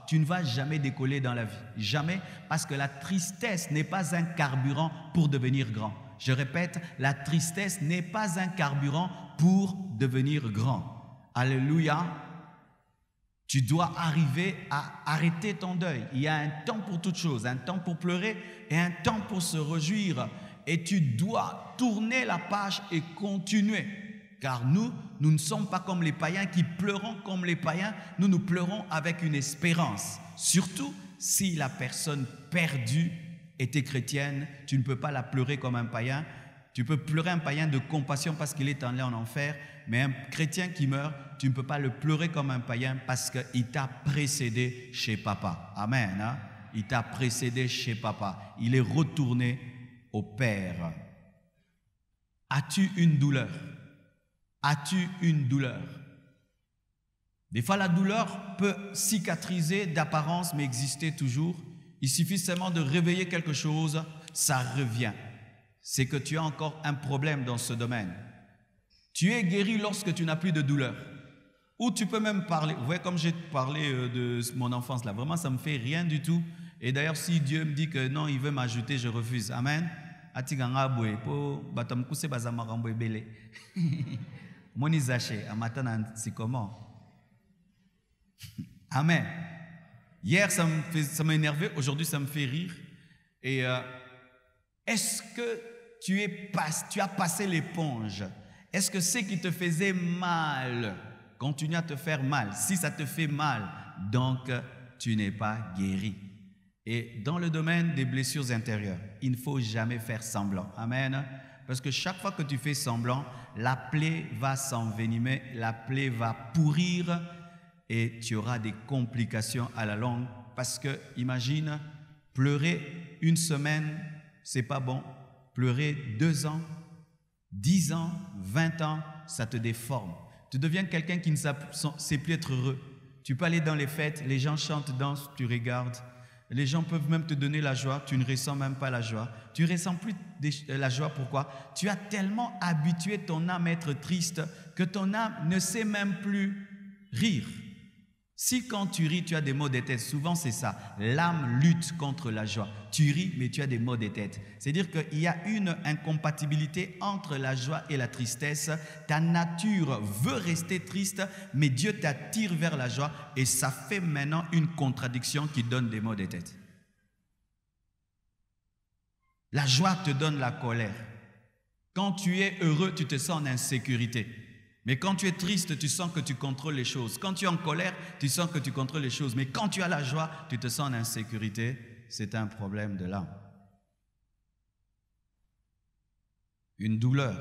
tu ne vas jamais décoller dans la vie. Jamais, parce que la tristesse n'est pas un carburant pour devenir grand. Je répète, la tristesse n'est pas un carburant pour devenir grand. Alléluia. Tu dois arriver à arrêter ton deuil. Il y a un temps pour toute chose, un temps pour pleurer et un temps pour se réjouir. Et tu dois tourner la page et continuer. Car nous ne sommes pas comme les païens qui pleurons comme les païens. Nous pleurons avec une espérance. Surtout si la personne perdue était chrétienne, tu ne peux pas la pleurer comme un païen. Tu peux pleurer un païen de compassion parce qu'il est allé en enfer, mais un chrétien qui meurt, tu ne peux pas le pleurer comme un païen parce qu'il t'a précédé chez papa. Amen. Hein? Il t'a précédé chez papa. Il est retourné au Père. As-tu une douleur? As-tu une douleur? Des fois, la douleur peut cicatriser d'apparence, mais exister toujours. Il suffit seulement de réveiller quelque chose, ça revient. C'est que tu as encore un problème dans ce domaine. Tu es guéri lorsque tu n'as plus de douleur. Ou tu peux même parler. Vous voyez, comme j'ai parlé de mon enfance là, vraiment, ça ne me fait rien du tout. Et d'ailleurs, si Dieu me dit que non, il veut m'ajouter, je refuse. Amen. C'est comment? Amen. Hier, ça m'a énervé. Aujourd'hui, ça me fait rire. Et est-ce que tu as passé l'éponge? Est-ce que ce qui te faisait mal continue à te faire mal? Si ça te fait mal, donc tu n'es pas guéri. Et dans le domaine des blessures intérieures, il ne faut jamais faire semblant. Amen. Parce que chaque fois que tu fais semblant, la plaie va s'envenimer, la plaie va pourrir et tu auras des complications à la longue. Parce que, imagine, pleurer une semaine, c'est pas bon. Pleurer 2 ans, 10 ans, 20 ans, ça te déforme. Tu deviens quelqu'un qui ne sait plus être heureux. Tu peux aller dans les fêtes, les gens chantent, dansent, tu regardes. Les gens peuvent même te donner la joie, tu ne ressens même pas la joie. Tu ne ressens plus la joie, pourquoi? Tu as tellement habitué ton âme à être triste que ton âme ne sait même plus rire. Si quand tu ris, tu as des maux de tête, souvent c'est ça, l'âme lutte contre la joie. Tu ris, mais tu as des maux de tête. C'est-à-dire qu'il y a une incompatibilité entre la joie et la tristesse. Ta nature veut rester triste, mais Dieu t'attire vers la joie et ça fait maintenant une contradiction qui donne des maux de tête. La joie te donne la colère. Quand tu es heureux, tu te sens en insécurité. Mais quand tu es triste, tu sens que tu contrôles les choses. Quand tu es en colère, tu sens que tu contrôles les choses. Mais quand tu as la joie, tu te sens en insécurité. C'est un problème de l'âme. Une douleur.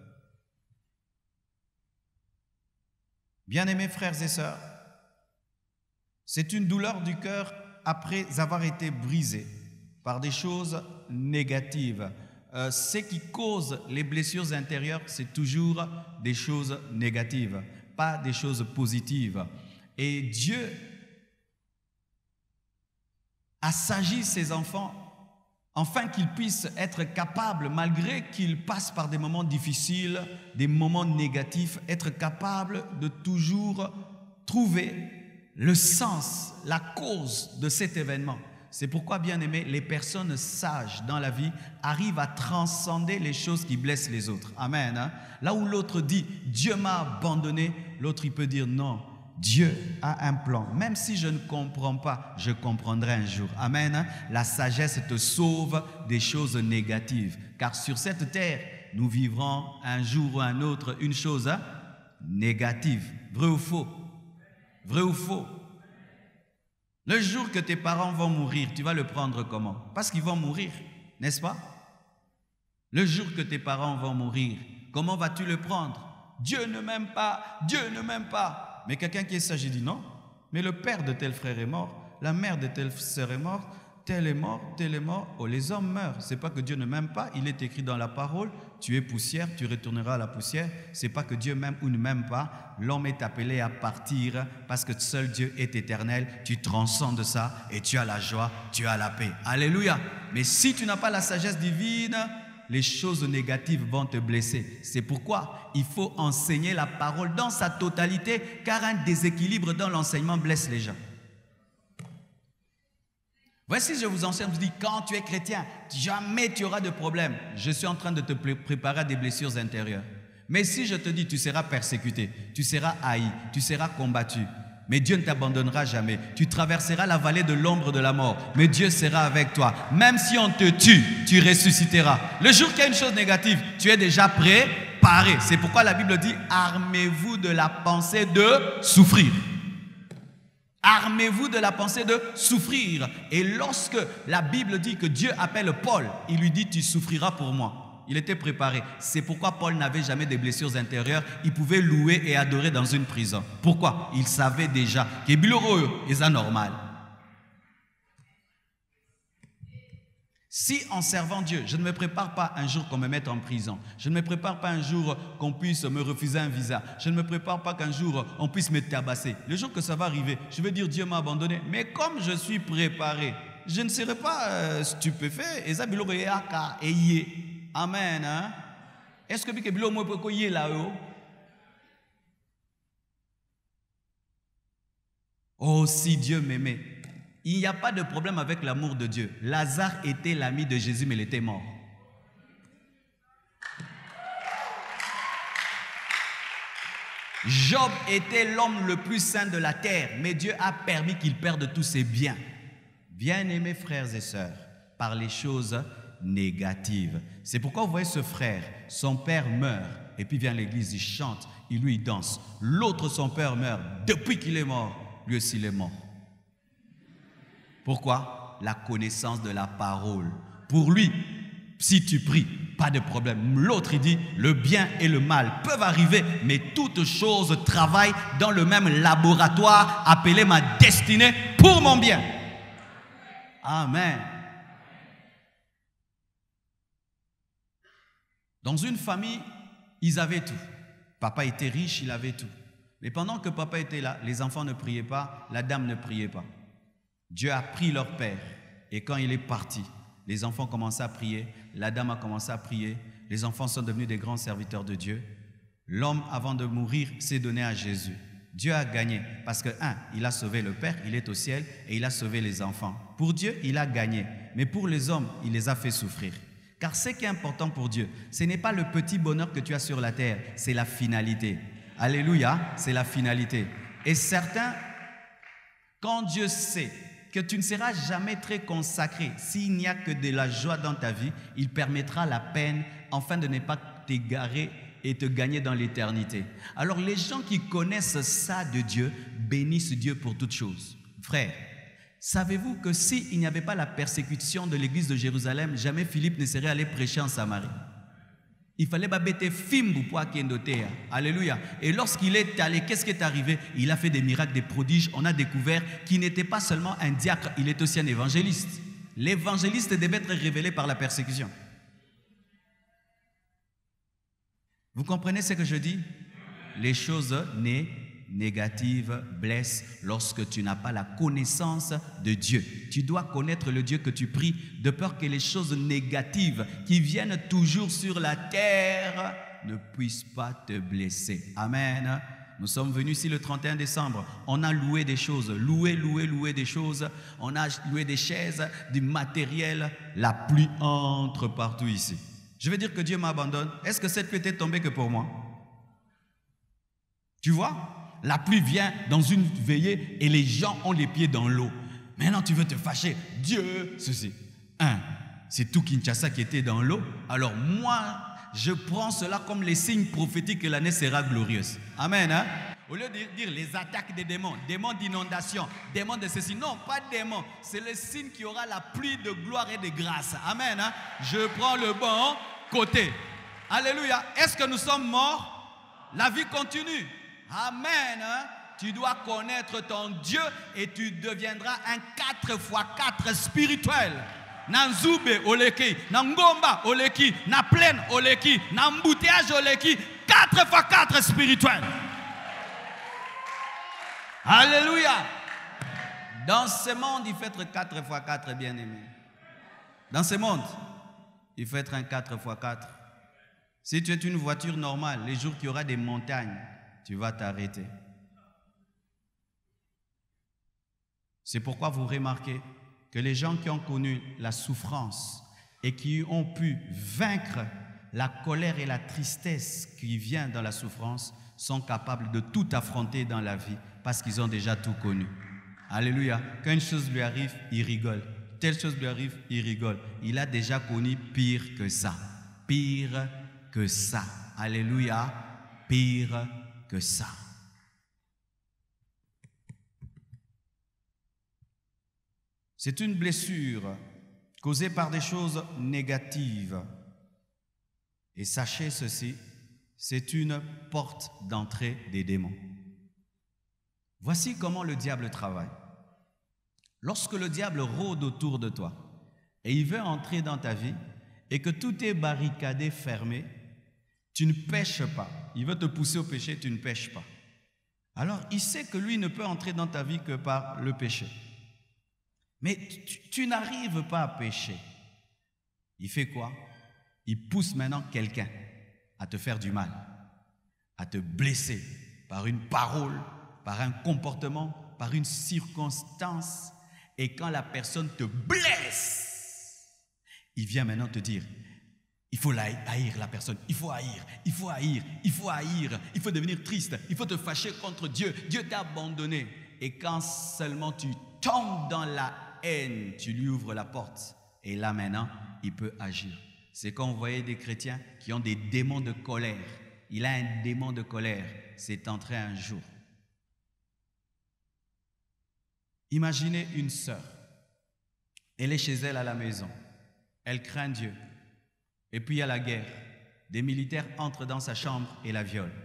Bien-aimés frères et sœurs, c'est une douleur du cœur après avoir été brisé par des choses négatives. Ce qui cause les blessures intérieures, c'est toujours des choses négatives, pas des choses positives. Et Dieu assagit ses enfants afin qu'ils puissent être capables, malgré qu'ils passent par des moments difficiles, des moments négatifs, être capables de toujours trouver le sens, la cause de cet événement. C'est pourquoi, bien aimé, les personnes sages dans la vie arrivent à transcender les choses qui blessent les autres. Amen. Hein? Là où l'autre dit « Dieu m'a abandonné », l'autre il peut dire « Non, Dieu a un plan. Même si je ne comprends pas, je comprendrai un jour. » Amen. Hein? La sagesse te sauve des choses négatives. Car sur cette terre, nous vivrons un jour ou un autre une chose négative. Vrai ou faux? Vrai ou faux? Le jour que tes parents vont mourir, tu vas le prendre comment? Parce qu'ils vont mourir, n'est-ce pas? Le jour que tes parents vont mourir, comment vas-tu le prendre? Dieu ne m'aime pas, Dieu ne m'aime pas. Mais quelqu'un qui est sage, il dit non. Mais le père de tel frère est mort, la mère de telle sœur est morte, tel est mort, tel est mort. Oh, les hommes meurent. C'est pas que Dieu ne m'aime pas, il est écrit dans la parole, tu es poussière, tu retourneras à la poussière. C'est pas que Dieu m'aime ou ne m'aime pas. L'homme est appelé à partir parce que seul Dieu est éternel. Tu transcendes ça et tu as la joie, tu as la paix. Alléluia. Mais si tu n'as pas la sagesse divine, les choses négatives vont te blesser. C'est pourquoi il faut enseigner la parole dans sa totalité, car un déséquilibre dans l'enseignement blesse les gens. Voici, je vous enseigne, je vous dis, quand tu es chrétien, jamais tu auras de problème. Je suis en train de te préparer à des blessures intérieures. Mais si je te dis, tu seras persécuté, tu seras haï, tu seras combattu, mais Dieu ne t'abandonnera jamais. Tu traverseras la vallée de l'ombre de la mort, mais Dieu sera avec toi. Même si on te tue, tu ressusciteras. Le jour qu'il y a une chose négative, tu es déjà préparé. C'est pourquoi la Bible dit, armez-vous de la pensée de souffrir. Armez-vous de la pensée de souffrir. Et lorsque la Bible dit que Dieu appelle Paul, il lui dit, tu souffriras pour moi. Il était préparé. C'est pourquoi Paul n'avait jamais de blessures intérieures. Il pouvait louer et adorer dans une prison. Pourquoi? Il savait déjà que Biloro est anormal. Si en servant Dieu, je ne me prépare pas un jour qu'on me mette en prison, je ne me prépare pas un jour qu'on puisse me refuser un visa, je ne me prépare pas qu'un jour on puisse me tabasser, le jour que ça va arriver, je vais dire Dieu m'a abandonné. Mais comme je suis préparé, je ne serai pas stupéfait. Et ça, Biloro est aka et yé. Amen. Hein? Est-ce que Biloro moi peut y là-haut? Oh, si Dieu m'aimait. Il n'y a pas de problème avec l'amour de Dieu. Lazare était l'ami de Jésus, mais il était mort. Job était l'homme le plus saint de la terre, mais Dieu a permis qu'il perde tous ses biens. Bien-aimés frères et sœurs, par les choses négatives. C'est pourquoi vous voyez ce frère, son père meurt, et puis vient à l'église, il chante, il danse. L'autre, son père meurt, depuis qu'il est mort, lui aussi il est mort. Pourquoi? La connaissance de la parole. Pour lui, si tu pries, pas de problème. L'autre, il dit, le bien et le mal peuvent arriver, mais toutes choses travaillent dans le même laboratoire appelé ma destinée pour mon bien. Amen. Dans une famille, ils avaient tout. Papa était riche, il avait tout. Mais pendant que papa était là, les enfants ne priaient pas, la dame ne priait pas. Dieu a pris leur père et quand il est parti, les enfants commençaient à prier, la dame a commencé à prier, les enfants sont devenus des grands serviteurs de Dieu. L'homme, avant de mourir, s'est donné à Jésus. Dieu a gagné parce que, il a sauvé le père, il est au ciel et il a sauvé les enfants. Pour Dieu, il a gagné, mais pour les hommes, il les a fait souffrir. Car ce qui est important pour Dieu, ce n'est pas le petit bonheur que tu as sur la terre, c'est la finalité. Alléluia, c'est la finalité. Et certains, quand Dieu sait que tu ne seras jamais très consacré, s'il n'y a que de la joie dans ta vie, il permettra la peine afin de ne pas t'égarer et te gagner dans l'éternité. Alors les gens qui connaissent ça de Dieu, bénissent Dieu pour toutes choses. Frère, savez-vous que s'il n'y avait pas la persécution de l'église de Jérusalem, jamais Philippe ne serait allé prêcher en Samarie? Il fallait babete fimbu pour akendotea. Alléluia. Et lorsqu'il est allé, qu'est-ce qui est arrivé? Il a fait des miracles, des prodiges. On a découvert qu'il n'était pas seulement un diacre, il est aussi un évangéliste. L'évangéliste devait être révélé par la persécution. Vous comprenez ce que je dis? Les choses négatives blessent lorsque tu n'as pas la connaissance de Dieu. Tu dois connaître le Dieu que tu pries, de peur que les choses négatives qui viennent toujours sur la terre ne puissent pas te blesser. Amen. Nous sommes venus ici le 31 décembre. On a loué des choses, loué des choses. On a loué des chaises, du matériel. La pluie entre partout ici. Je veux dire que Dieu m'abandonne. Est-ce que cette pluie était tombée que pour moi? Tu vois? La pluie vient dans une veillée et les gens ont les pieds dans l'eau. Maintenant, tu veux te fâcher. Dieu, ceci. C'est tout Kinshasa qui était dans l'eau. Alors moi, je prends cela comme les signes prophétiques que l'année sera glorieuse. Amen. Hein? Au lieu de dire les attaques des démons, démons d'inondation, démons de ceci. Non, pas de démons. C'est le signe qu'il y aura la pluie de gloire et de grâce. Amen. Hein? Je prends le bon côté. Alléluia. Est-ce que nous sommes morts? La vie continue. Amen. Hein? Tu dois connaître ton Dieu et tu deviendras un 4x4 spirituel. Nanzube oleki, Nangomba oleki, na plaine oleki, na embouteillage oleki, 4x4 spirituel. Alléluia. Dans ce monde, il faut être 4x4 bien-aimé. Dans ce monde, il faut être un 4x4. Si tu es une voiture normale, les jours qu'il y aura des montagnes, tu vas t'arrêter. C'est pourquoi vous remarquez, que les gens qui ont connu la souffrance et qui ont pu vaincre la colère et la tristesse qui vient dans la souffrance sont capables de tout affronter dans la vie parce qu'ils ont déjà tout connu. Alléluia. Quand une chose lui arrive, il rigole. Telle chose lui arrive, il rigole. Il a déjà connu pire que ça. Pire que ça. Alléluia. Pire que ça. C'est une blessure causée par des choses négatives. Et sachez ceci, c'est une porte d'entrée des démons. Voici comment le diable travaille. Lorsque le diable rôde autour de toi et il veut entrer dans ta vie et que tout est barricadé, fermé, tu ne pèches pas. Il veut te pousser au péché, tu ne pèches pas. Alors, il sait que lui ne peut entrer dans ta vie que par le péché. Mais tu n'arrives pas à pécher. Il fait quoi? Il pousse maintenant quelqu'un à te faire du mal, à te blesser par une parole, par un comportement, par une circonstance. Et quand la personne te blesse, il vient maintenant te dire, il faut haïr la personne, il faut haïr, il faut haïr, il faut haïr, il faut devenir triste, il faut te fâcher contre Dieu, Dieu t'a abandonné. Et quand seulement tu tombes dans la haine, tu lui ouvres la porte. Et là maintenant, il peut agir. C'est quand vous voyez des chrétiens qui ont des démons de colère. Il a un démon de colère, c'est entré un jour. Imaginez une sœur. Elle est chez elle à la maison. Elle craint Dieu. Et puis il y a la guerre. Des militaires entrent dans sa chambre et la violent.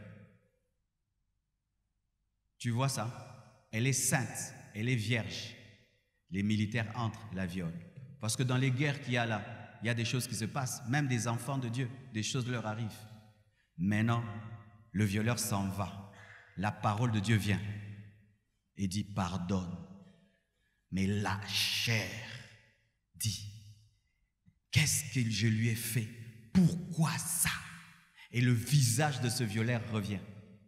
Tu vois ça? Elle est sainte, elle est vierge. Les militaires entrent, la violent. Parce que dans les guerres qu'il y a là, il y a des choses qui se passent. Même des enfants de Dieu, des choses leur arrivent. Maintenant, le violeur s'en va. La parole de Dieu vient et dit pardonne. Mais la chair dit, qu'est-ce que je lui ai fait? Pourquoi ça? Et le visage de ce violeur revient.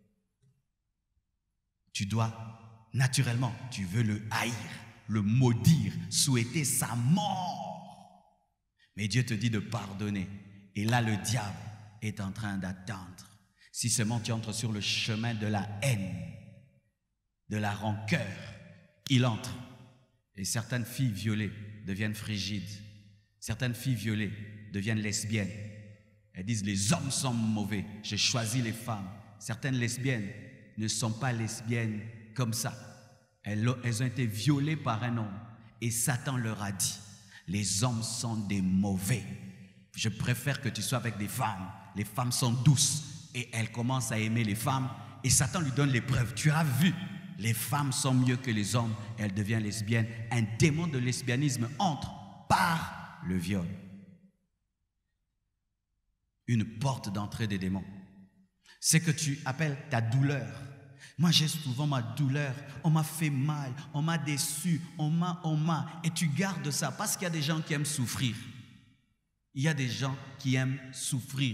Tu dois, naturellement, tu veux le haïr, le maudire, souhaiter sa mort. Mais Dieu te dit de pardonner. Et là, le diable est en train d'attendre. Si seulement tu entres sur le chemin de la haine, de la rancœur, il entre. Et certaines filles violées deviennent frigides. Certaines filles violées deviennent lesbiennes. Elles disent, les hommes sont mauvais, j'ai choisi les femmes. Certaines lesbiennes ne sont pas lesbiennes comme ça. Elles ont été violées par un homme. Et Satan leur a dit, les hommes sont des mauvais. Je préfère que tu sois avec des femmes. Les femmes sont douces. Et elle commence à aimer les femmes. Et Satan lui donne les preuves. Tu as vu, les femmes sont mieux que les hommes. Elle devient lesbienne. Un démon de lesbianisme entre par le viol. Une porte d'entrée des démons. C'est que tu appelles ta douleur. Moi, j'ai souvent ma douleur. On m'a fait mal, on m'a déçu, on m'a. Et tu gardes ça parce qu'il y a des gens qui aiment souffrir. Il y a des gens qui aiment souffrir.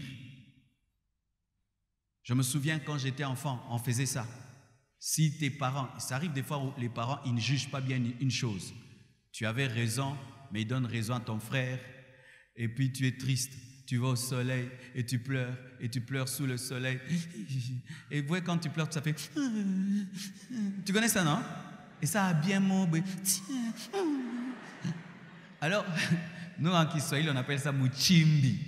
Je me souviens quand j'étais enfant, on faisait ça. Si tes parents, ça arrive des fois où les parents, ils ne jugent pas bien une chose. Tu avais raison, mais ils donnent raison à ton frère. Et puis tu es triste. Tu vas au soleil et tu pleures sous le soleil. Et vous voyez, quand tu pleures, ça fait... Tu connais ça, non? Et ça a bien mourbé. Alors, nous, en Kiswahili, on appelle ça Muchimbi.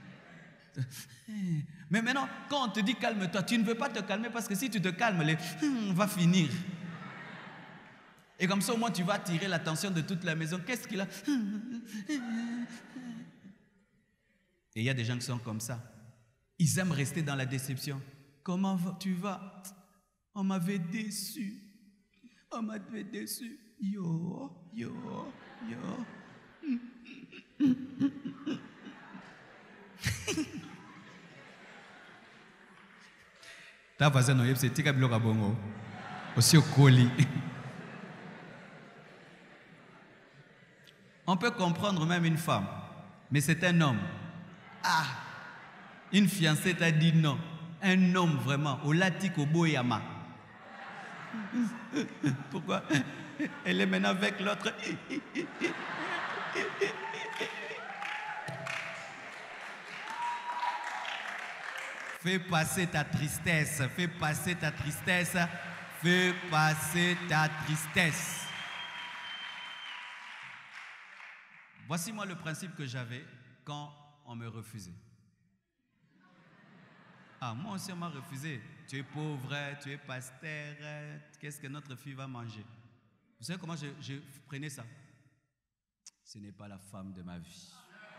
Mais maintenant, quand on te dit calme-toi, tu ne veux pas te calmer parce que si tu te calmes, va finir. Et comme ça, au moins, tu vas attirer l'attention de toute la maison. Qu'est-ce qu'il a? Et il y a des gens qui sont comme ça. Ils aiment rester dans la déception. Comment tu vas? On m'avait déçu. On m'avait déçu. Yo. Ta voisin no yeb c'est tika biloka bongo. Aussi au colis. On peut comprendre même une femme, mais c'est un homme. Ah, une fiancée t'a dit non. Un homme vraiment, au latik, au boyama. Pourquoi? Elle est maintenant avec l'autre. Fais passer ta tristesse, fais passer ta tristesse, fais passer ta tristesse. Voici moi le principe que j'avais quand on me refusait. Ah, moi aussi on m'a refusé. Tu es pauvre, tu es pasteur, qu'est-ce que notre fille va manger? Vous savez comment je prenais ça? Ce n'est pas la femme de ma vie.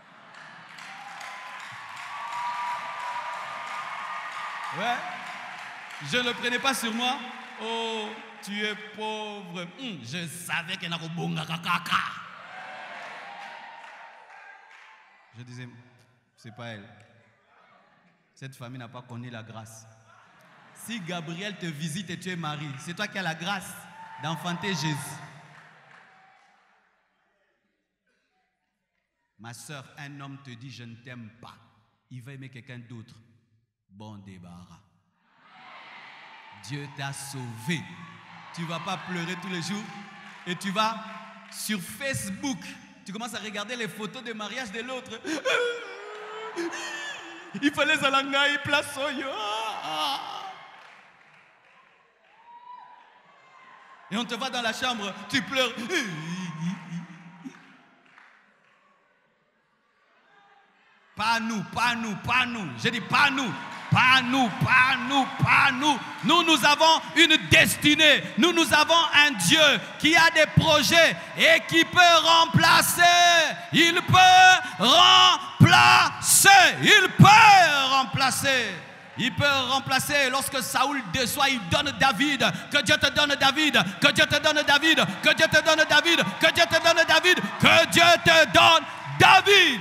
Ouais, je ne le prenais pas sur moi. Oh, tu es pauvre. Je savais qu'elle n'a pas bon caca. Je disais, c'est pas elle. Cette famille n'a pas connu la grâce. Si Gabriel te visite et tu es marié, c'est toi qui as la grâce d'enfanter Jésus. Ma soeur, un homme te dit, je ne t'aime pas. Il va aimer quelqu'un d'autre. Bon débarras. Dieu t'a sauvé. Tu ne vas pas pleurer tous les jours et tu vas sur Facebook. Tu commences à regarder les photos de mariage de l'autre. Il fallait Zalangaï, place Oyo. Et on te va dans la chambre, tu pleures. Pas nous, pas nous, pas nous. Je dis pas nous. Pas nous, pas nous, pas nous. Nous avons une destinée. Nous avons un Dieu qui a des projets et qui peut remplacer. Il peut remplacer. Il peut remplacer. Il peut remplacer. Lorsque Saoul déçoit, il donne David. Que Dieu te donne David. Que Dieu te donne David. Que Dieu te donne David. Que Dieu te donne David. Que Dieu te donne David.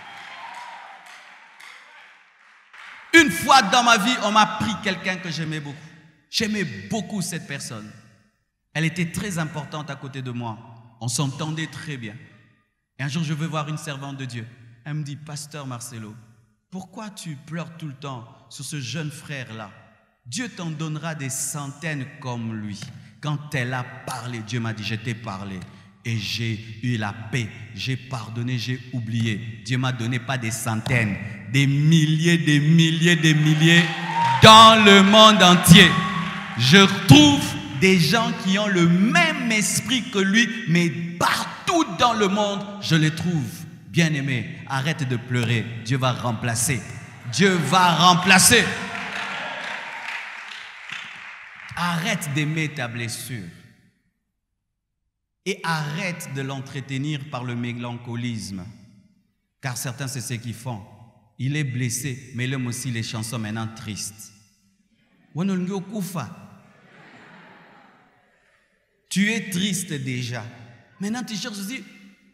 Une fois dans ma vie, on m'a pris quelqu'un que j'aimais beaucoup. J'aimais beaucoup cette personne. Elle était très importante à côté de moi. On s'entendait très bien. Et un jour, je veux voir une servante de Dieu. Elle me dit, Pasteur Marcelo, pourquoi tu pleures tout le temps sur ce jeune frère-là? Dieu t'en donnera des centaines comme lui. Quand elle a parlé, Dieu m'a dit, je t'ai parlé. Et j'ai eu la paix, j'ai pardonné, j'ai oublié. Dieu m'a donné pas des centaines, des milliers, des milliers, des milliers dans le monde entier. Je retrouve des gens qui ont le même esprit que lui, mais partout dans le monde, je les trouve. Bien-aimé, arrête de pleurer. Dieu va remplacer. Dieu va remplacer. Arrête d'aimer ta blessure. Et arrête de l'entretenir par le mélancolisme. Car certains, c'est ce qu'ils font. Il est blessé, mais il aime aussi les chansons maintenant tristes. Tu es triste déjà. Maintenant, tu cherches aussi.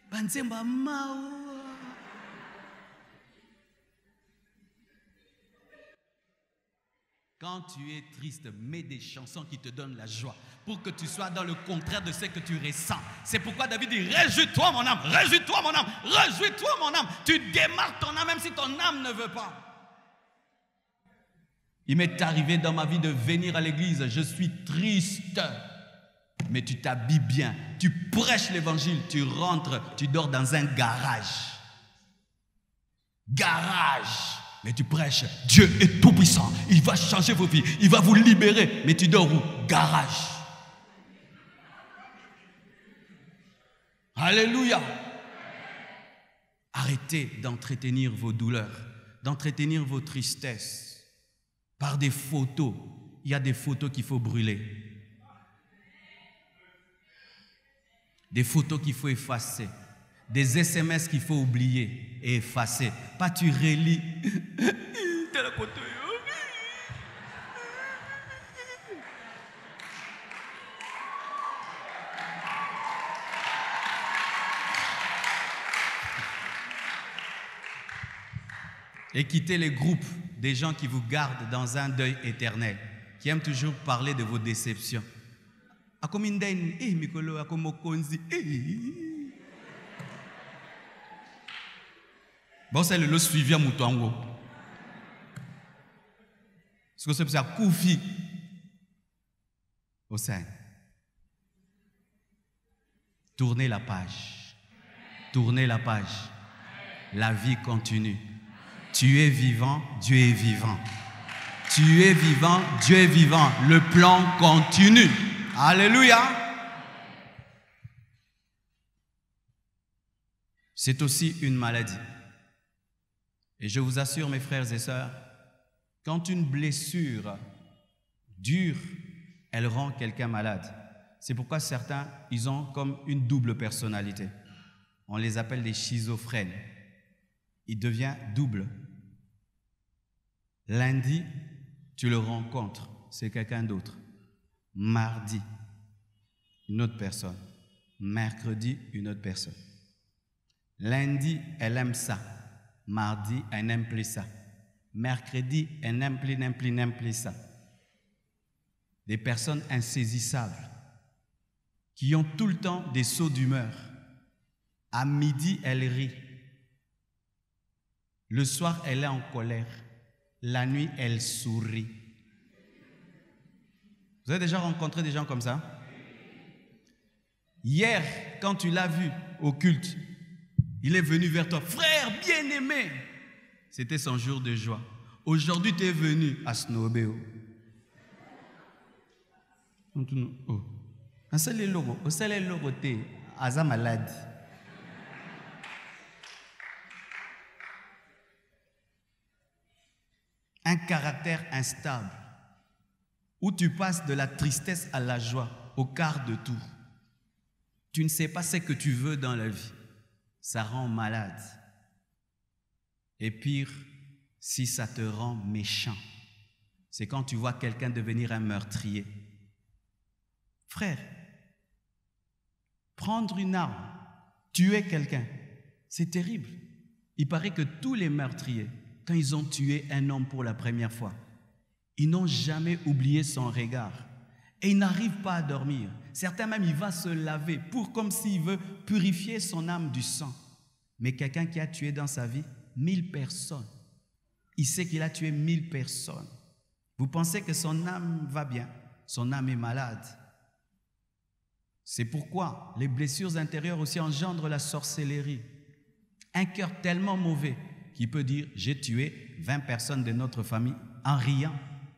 Quand tu es triste, mets des chansons qui te donnent la joie pour que tu sois dans le contraire de ce que tu ressens. C'est pourquoi David dit, réjouis-toi mon âme, réjouis-toi mon âme, réjouis-toi mon âme. Tu démarres ton âme même si ton âme ne veut pas. Il m'est arrivé dans ma vie de venir à l'église, je suis triste. Mais tu t'habilles bien, tu prêches l'évangile, tu rentres, tu dors dans un garage. Garage. Mais tu prêches, Dieu est tout puissant, il va changer vos vies, il va vous libérer. Mais tu dors où? Garage. Alléluia. Arrêtez d'entretenir vos douleurs, d'entretenir vos tristesses par des photos. Il y a des photos qu'il faut brûler. Des photos qu'il faut effacer. Des SMS qu'il faut oublier et effacer. Pas tu relis. Et quittez les groupes des gens qui vous gardent dans un deuil éternel, qui aiment toujours parler de vos déceptions. Bon, c'est le suivi à Moutongo. Ce que c'est pour ça, Koufi. Au sein. Tournez la page. Tournez la page. La vie continue. Tu es vivant, Dieu est vivant. Tu es vivant, Dieu est vivant. Le plan continue. Alléluia. C'est aussi une maladie. Et je vous assure, mes frères et sœurs, quand une blessure dure, elle rend quelqu'un malade. C'est pourquoi certains, ils ont comme une double personnalité. On les appelle des schizophrènes. Il devient double. Lundi, tu le rencontres, c'est quelqu'un d'autre. Mardi, une autre personne. Mercredi, une autre personne. Lundi, elle aime ça. Mardi, elle n'aime plus ça. Mercredi, elle n'aime plus ça. Des personnes insaisissables qui ont tout le temps des sauts d'humeur. À midi, elle rit. Le soir, elle est en colère. La nuit, elle sourit. Vous avez déjà rencontré des gens comme ça? Hier, quand tu l'as vu au culte, il est venu vers toi. Frère bien-aimé, c'était son jour de joie. Aujourd'hui, tu es venu à Snobéo. Malade. Un caractère instable, où tu passes de la tristesse à la joie, au quart de tout. Tu ne sais pas ce que tu veux dans la vie. Ça rend malade. Et pire, si ça te rend méchant, c'est quand tu vois quelqu'un devenir un meurtrier. Frère, prendre une arme, tuer quelqu'un, c'est terrible. Il paraît que tous les meurtriers, quand ils ont tué un homme pour la première fois, ils n'ont jamais oublié son regard. Et ils n'arrivent pas à dormir. Certains même, il va se laver pour comme s'il veut purifier son âme du sang. Mais quelqu'un qui a tué dans sa vie 1000 personnes, il sait qu'il a tué 1000 personnes. Vous pensez que son âme va bien? Son âme est malade. C'est pourquoi les blessures intérieures aussi engendrent la sorcellerie. Un cœur tellement mauvais qui peut dire « j'ai tué 20 personnes de notre famille » en riant.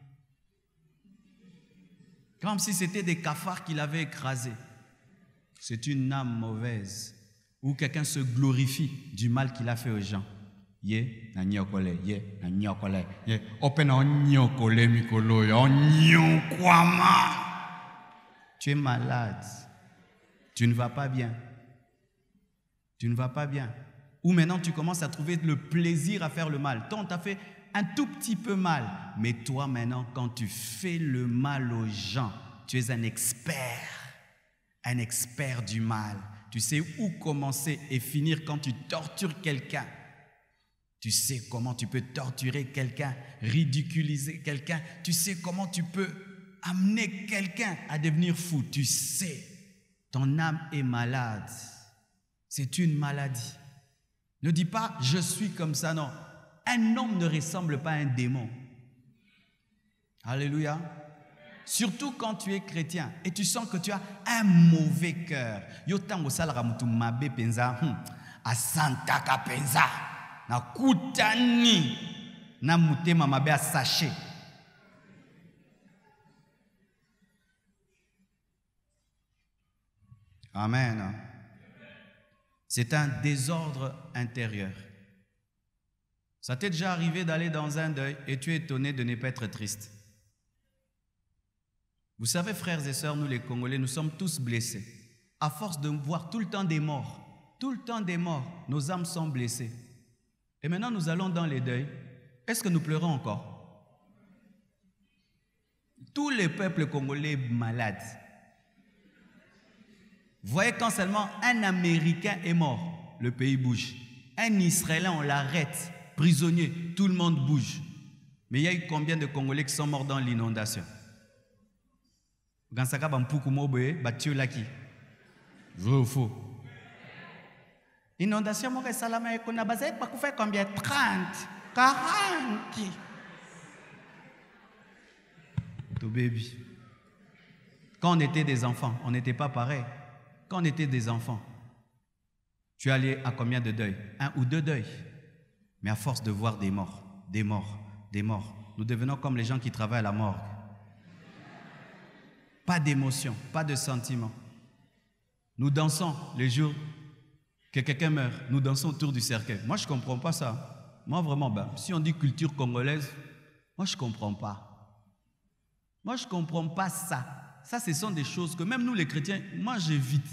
Comme si c'était des cafards qu'il avait écrasés. C'est une âme mauvaise où quelqu'un se glorifie du mal qu'il a fait aux gens. Tu es malade. Tu ne vas pas bien. Tu ne vas pas bien. Ou maintenant tu commences à trouver le plaisir à faire le mal. Toi, on t'a fait un tout petit peu mal. Mais toi, maintenant, quand tu fais le mal aux gens, tu es un expert du mal. Tu sais où commencer et finir quand tu tortures quelqu'un. Tu sais comment tu peux torturer quelqu'un, ridiculiser quelqu'un. Tu sais comment tu peux amener quelqu'un à devenir fou. Tu sais, ton âme est malade. C'est une maladie. Ne dis pas « je suis comme ça », non. Un homme ne ressemble pas à un démon. Alléluia. Surtout quand tu es chrétien et tu sens que tu as un mauvais cœur. Yotango salaramutu mabe penza, asantaka penza, na kutani, na mutema mabe a sachet. Amen. C'est un désordre intérieur. Ça t'est déjà arrivé d'aller dans un deuil et tu es étonné de ne pas être triste. Vous savez, frères et sœurs, nous les Congolais, nous sommes tous blessés. À force de voir tout le temps des morts, nos âmes sont blessées. Et maintenant, nous allons dans les deuils. Est-ce que nous pleurons encore? Tous les peuples congolais malades. Vous voyez, quand seulement un Américain est mort, le pays bouge. Un Israélien, on l'arrête, prisonnier, tout le monde bouge. Mais il y a eu combien de Congolais qui sont morts dans l'inondation? Gansaka Bampuku Moboé, Batio Laki. Vrai ou faux? Inondation, moi, Salama et Konabazé, pas fait combien? 30, 40. To baby. Quand on était des enfants, on n'était pas pareil. Quand on était des enfants, tu es allé à combien de deuils? 1 ou 2 deuils. Mais à force de voir des morts, des morts, des morts, nous devenons comme les gens qui travaillent à la morgue. Pas d'émotion, pas de sentiment. Nous dansons les jours que quelqu'un meurt. Nous dansons autour du cercueil. Moi, je ne comprends pas ça. Moi, vraiment, si on dit culture congolaise, moi, je ne comprends pas. Moi, je ne comprends pas ça. Ça, ce sont des choses que même nous, les chrétiens, moi, j'évite.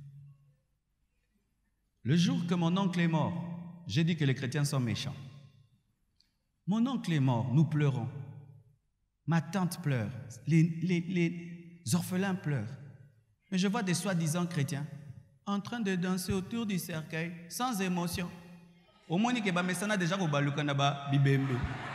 Le jour que mon oncle est mort, j'ai dit que les chrétiens sont méchants. Mon oncle est mort, nous pleurons. Ma tante pleure. Les orphelins pleurent. Mais je vois des soi-disant chrétiens en train de danser autour du cercueil, sans émotion. Au moins, il y a déjà bibembe.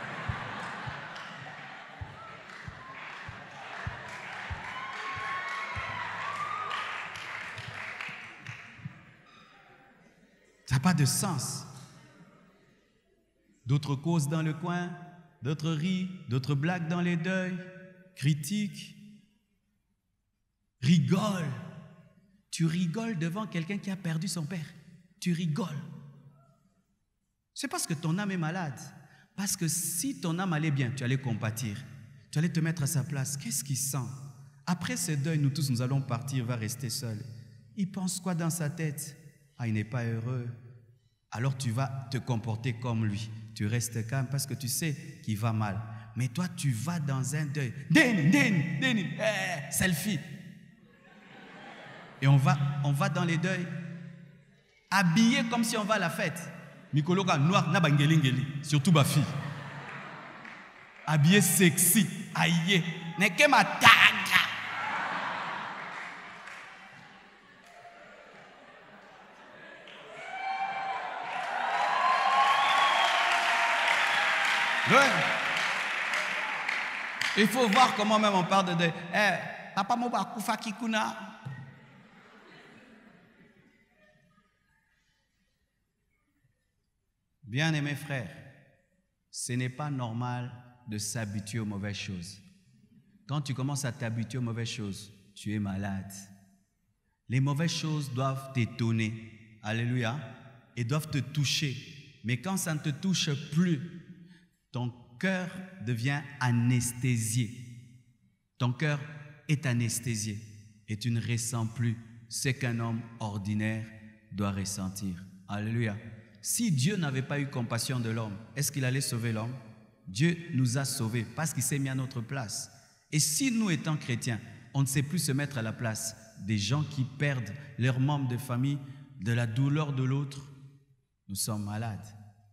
Ça n'a pas de sens. D'autres causent dans le coin, d'autres rient, d'autres blaguent dans les deuils, critiquent, rigolent. Tu rigoles devant quelqu'un qui a perdu son père. Tu rigoles. C'est parce que ton âme est malade. Parce que si ton âme allait bien, tu allais compatir. Tu allais te mettre à sa place. Qu'est-ce qu'il sent? Après ce deuil, nous tous, nous allons partir, il va rester seul. Il pense quoi dans sa tête? Ah, il n'est pas heureux. Alors tu vas te comporter comme lui. Tu restes calme parce que tu sais qu'il va mal. Mais toi, tu vas dans un deuil. Selfie. Et on va dans les deuils, habillés comme si on va à la fête. Mikoloka noir, nabangelingeli, surtout ma fille. Habillé sexy, aïe, n'est que ma taga. Ouais. Il faut voir comment même on parle de deuil. Papa Moba Kufa Kikuna. Bien-aimés frères, ce n'est pas normal de s'habituer aux mauvaises choses. Quand tu commences à t'habituer aux mauvaises choses, tu es malade. Les mauvaises choses doivent t'étonner, alléluia, et doivent te toucher. Mais quand ça ne te touche plus, ton cœur devient anesthésié. Ton cœur est anesthésié et tu ne ressens plus ce qu'un homme ordinaire doit ressentir. Alléluia. Si Dieu n'avait pas eu compassion de l'homme, est-ce qu'il allait sauver l'homme? Dieu nous a sauvés parce qu'il s'est mis à notre place. Et si nous, étant chrétiens, on ne sait plus se mettre à la place des gens qui perdent leurs membres de famille, de la douleur de l'autre, nous sommes malades.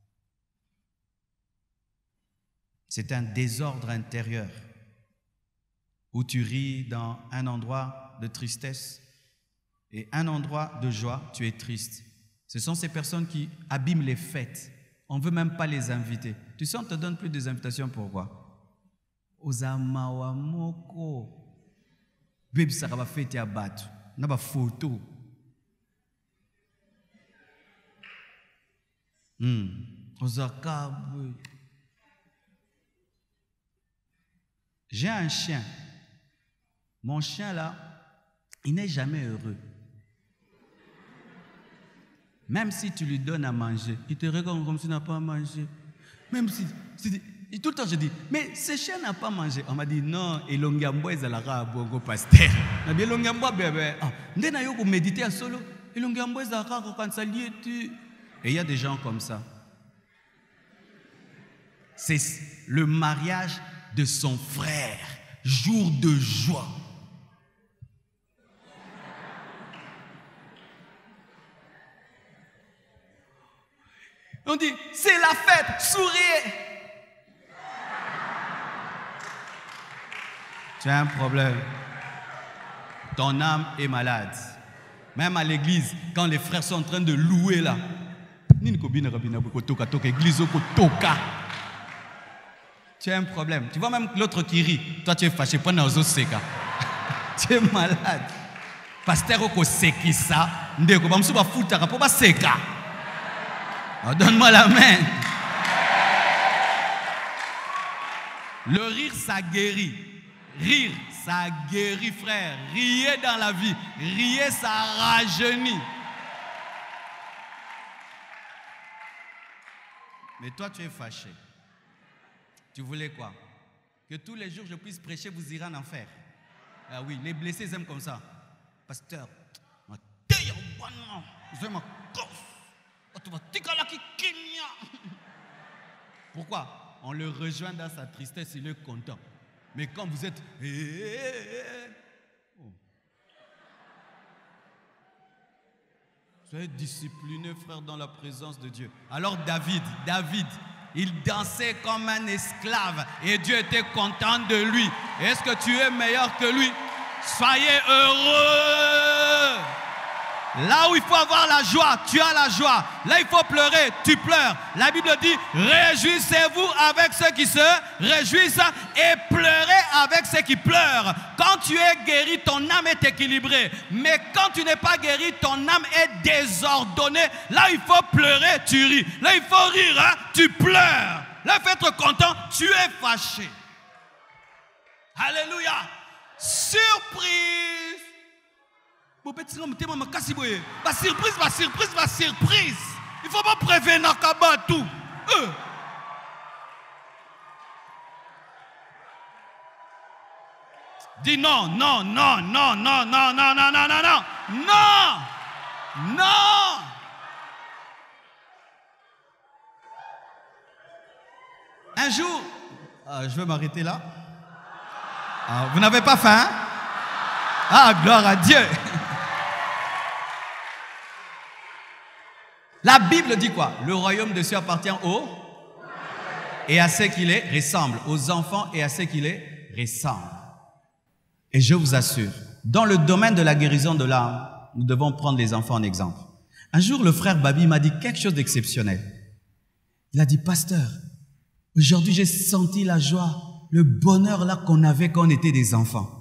C'est un désordre intérieur où tu ris dans un endroit de tristesse et un endroit de joie, tu es triste. Ce sont ces personnes qui abîment les fêtes. On ne veut même pas les inviter. Tu sais, on ne te donne plus des invitations. Pourquoi? Ozamawamoko. Bébé, ça va fêter à battre. On a des photos. J'ai un chien. Mon chien là, il n'est jamais heureux. Même si tu lui donnes à manger, il te regarde comme s'il n'a pas mangé. Même si tout le temps je dis, mais ce chien n'a pas mangé. On m'a dit non, et l'ongambo est à la rabogo pasteur. On dit l'ongambo bébé. Ndé na yo ko méditer à solo. Et l'ongambo est à la quand ça lié tu. Et il y a des gens comme ça. C'est le mariage de son frère, jour de joie. On dit, c'est la fête, souriez. Tu as un problème. Ton âme est malade. Même à l'église, quand les frères sont en train de louer là, tu as un problème. Tu vois même l'autre qui rit. Toi, tu es fâché. Tu es malade. Pasteur, tu ça. Donne-moi la main. Le rire, ça guérit. Rire, ça guérit, frère. Riez dans la vie. Riez, ça rajeunit. Mais toi, tu es fâché. Tu voulais quoi? Que tous les jours je puisse prêcher, vous irez en enfer. Ah oui, les blessés aiment comme ça. Pasteur, pourquoi? On le rejoint dans sa tristesse, il est content. Mais quand vous êtes... Soyez discipliné, frère, dans la présence de Dieu. Alors David, il dansait comme un esclave et Dieu était content de lui. Est-ce que tu es meilleur que lui? Soyez heureux. Là où il faut avoir la joie, tu as la joie. Là il faut pleurer, tu pleures. La Bible dit, réjouissez-vous avec ceux qui se réjouissent et pleurez avec ceux qui pleurent. Quand tu es guéri, ton âme est équilibrée. Mais quand tu n'es pas guéri, ton âme est désordonnée. Là il faut pleurer, tu ris. Là il faut rire, hein, tu pleures. Là il faut être content, tu es fâché. Alléluia. Surprise. Surprise. Il faut pas prévenir qu'à tout. Dis non, non, non, non, non, non, non, non, non, non, non, non, non. Un jour, je vais m'arrêter là. Vous n'avez pas faim? Ah, gloire à Dieu. La Bible dit quoi? Le royaume de Dieu appartient aux et à ceux qui les ressemblent, aux enfants et à ceux qui les ressemblent. Et je vous assure, dans le domaine de la guérison de l'âme, nous devons prendre les enfants en exemple. Un jour, le frère Babi m'a dit quelque chose d'exceptionnel. Il a dit, pasteur, aujourd'hui j'ai senti la joie, le bonheur là qu'on avait quand on était des enfants.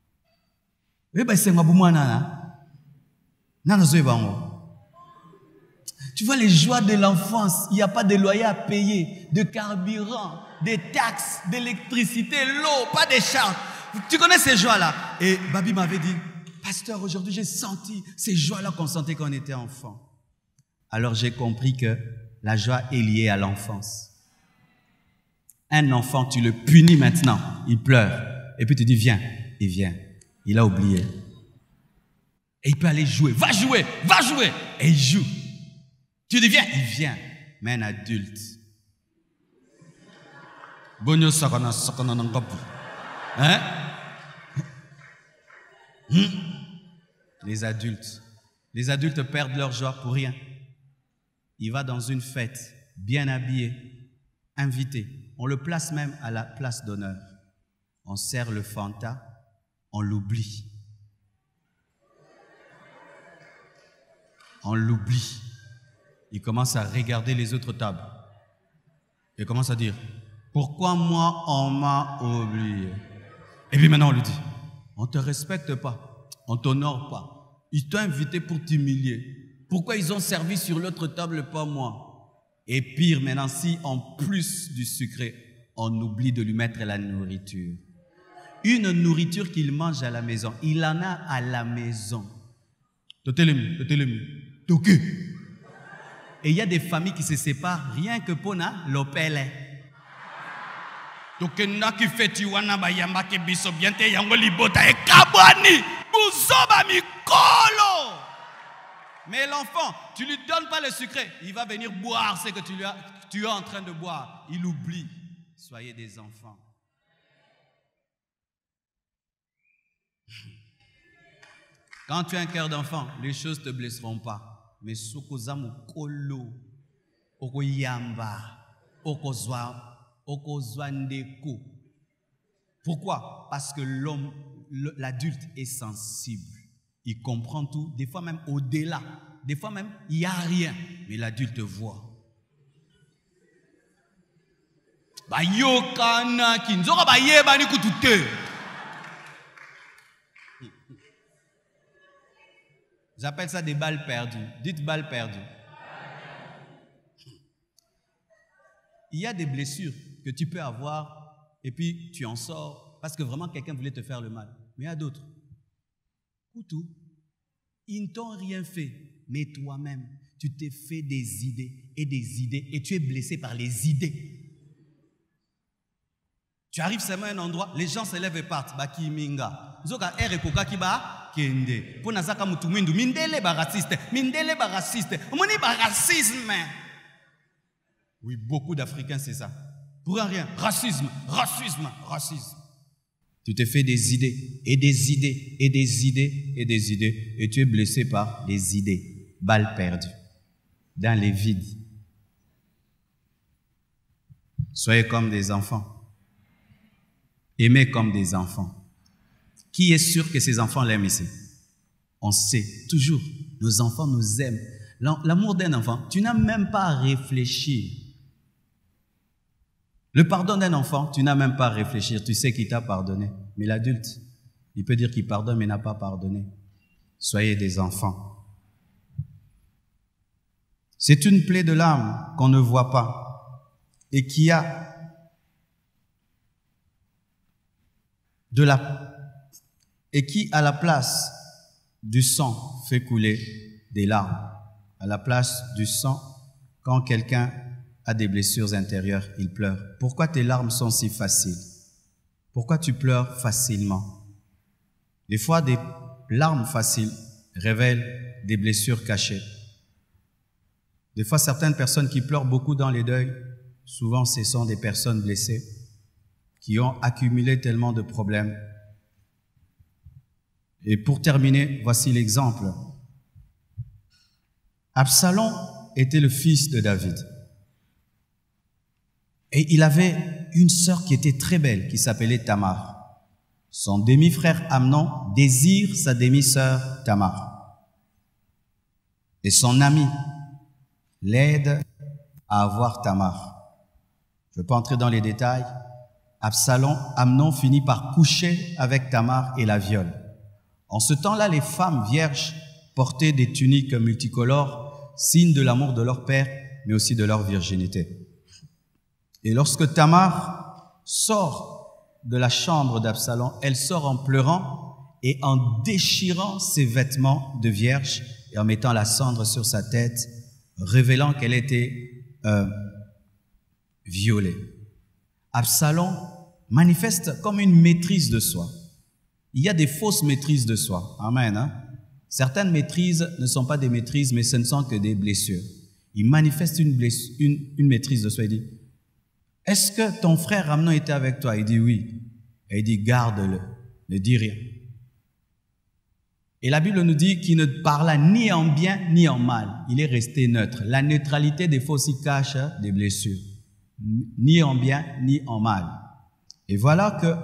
Tu vois les joies de l'enfance, il n'y a pas de loyer à payer, de carburant, des taxes, d'électricité, l'eau, pas des charges. Tu connais ces joies-là? Et Babi m'avait dit, pasteur, aujourd'hui j'ai senti ces joies-là qu'on sentait quand on était enfant. Alors j'ai compris que la joie est liée à l'enfance. Un enfant, tu le punis maintenant, il pleure. Et puis tu dis, viens, il vient. Il a oublié. Et il peut aller jouer. Va jouer, va jouer. Et il joue. Tu dis, viens, il vient. Mais un adulte. Hein? Les adultes perdent leur joie pour rien. Il va dans une fête, bien habillé, invité. On le place même à la place d'honneur. On sert le Fanta, on l'oublie. On l'oublie. Il commence à regarder les autres tables. Il commence à dire, pourquoi moi on m'a oublié? Et puis maintenant on lui dit, on ne te respecte pas, on ne t'honore pas. Ils t'ont invité pour t'humilier. Pourquoi ils ont servi sur l'autre table, pas moi? Et pire maintenant, si en plus du sucré, on oublie de lui mettre la nourriture. Une nourriture qu'il mange à la maison. Il en a à la maison. Et il y a des familles qui se séparent rien que pour l'opélé. Mais l'enfant, tu ne lui donnes pas le sucré. Il va venir boire ce que tu es en train de boire. Il oublie. Soyez des enfants. Quand tu as un cœur d'enfant, les choses ne te blesseront pas. Mais sokozamu kolo, okoyamba, okozwandeko. Pourquoi? Parce que l'adulte est sensible. Il comprend tout, des fois même au-delà. Des fois même, il n'y a rien. Mais l'adulte voit. J'appelle ça des balles perdues. Dites balles perdues. Il y a des blessures que tu peux avoir et puis tu en sors parce que vraiment quelqu'un voulait te faire le mal. Mais il y a d'autres. Koutou, ils ne t'ont rien fait, mais toi-même, tu t'es fait des idées et tu es blessé par les idées. Tu arrives seulement à un endroit, les gens se lèvent et partent. Baki minga. Zoka ere koka kiba kende. Pour nazaka mutumindu mindele ba raciste, mindele ba raciste. Omoni ba racisme. Oui, beaucoup d'Africains c'est ça. Pour rien, racisme, racisme, racisme. Tu te fais des idées et des idées et des idées et des idées et tu es blessé par les idées. Balles perdues dans les vides. Soyez comme des enfants. Aimez comme des enfants. Qui est sûr que ces enfants l'aiment ici? On sait toujours. Nos enfants nous aiment. L'amour d'un enfant, tu n'as même pas à réfléchir. Le pardon d'un enfant, tu n'as même pas à réfléchir. Tu sais qu'il t'a pardonné. Mais l'adulte, il peut dire qu'il pardonne mais n'a pas pardonné. Soyez des enfants. C'est une plaie de l'âme qu'on ne voit pas et qui a qui, à la place du sang, fait couler des larmes. À la place du sang, quand quelqu'un a des blessures intérieures, il pleure. Pourquoi tes larmes sont si faciles? Pourquoi tu pleures facilement? Des fois, des larmes faciles révèlent des blessures cachées. Des fois, certaines personnes qui pleurent beaucoup dans les deuils, souvent ce sont des personnes blessées qui ont accumulé tellement de problèmes. Et pour terminer, voici l'exemple. Absalom était le fils de David. Et il avait une sœur qui était très belle, qui s'appelait Tamar. Son demi-frère Amnon désire sa demi-sœur Tamar. Et son ami l'aide à avoir Tamar. Je ne vais pas entrer dans les détails. Amnon finit par coucher avec Tamar et la viole. En ce temps-là, les femmes vierges portaient des tuniques multicolores, signe de l'amour de leur père, mais aussi de leur virginité. Et lorsque Tamar sort de la chambre d'Absalom, elle sort en pleurant et en déchirant ses vêtements de vierge et en mettant la cendre sur sa tête, révélant qu'elle était violée. Absalom manifeste comme une maîtrise de soi. Il y a des fausses maîtrises de soi. Amen. Hein? Certaines maîtrises ne sont pas des maîtrises, mais ce ne sont que des blessures. Il manifeste une maîtrise de soi. Il dit, est-ce que ton frère Amnon était avec toi? Il dit oui. Et il dit, garde-le, ne dis rien. Et la Bible nous dit qu'il ne parla ni en bien ni en mal. Il est resté neutre. La neutralité des fois aussi cache des blessures. Ni en bien ni en mal. Et voilà que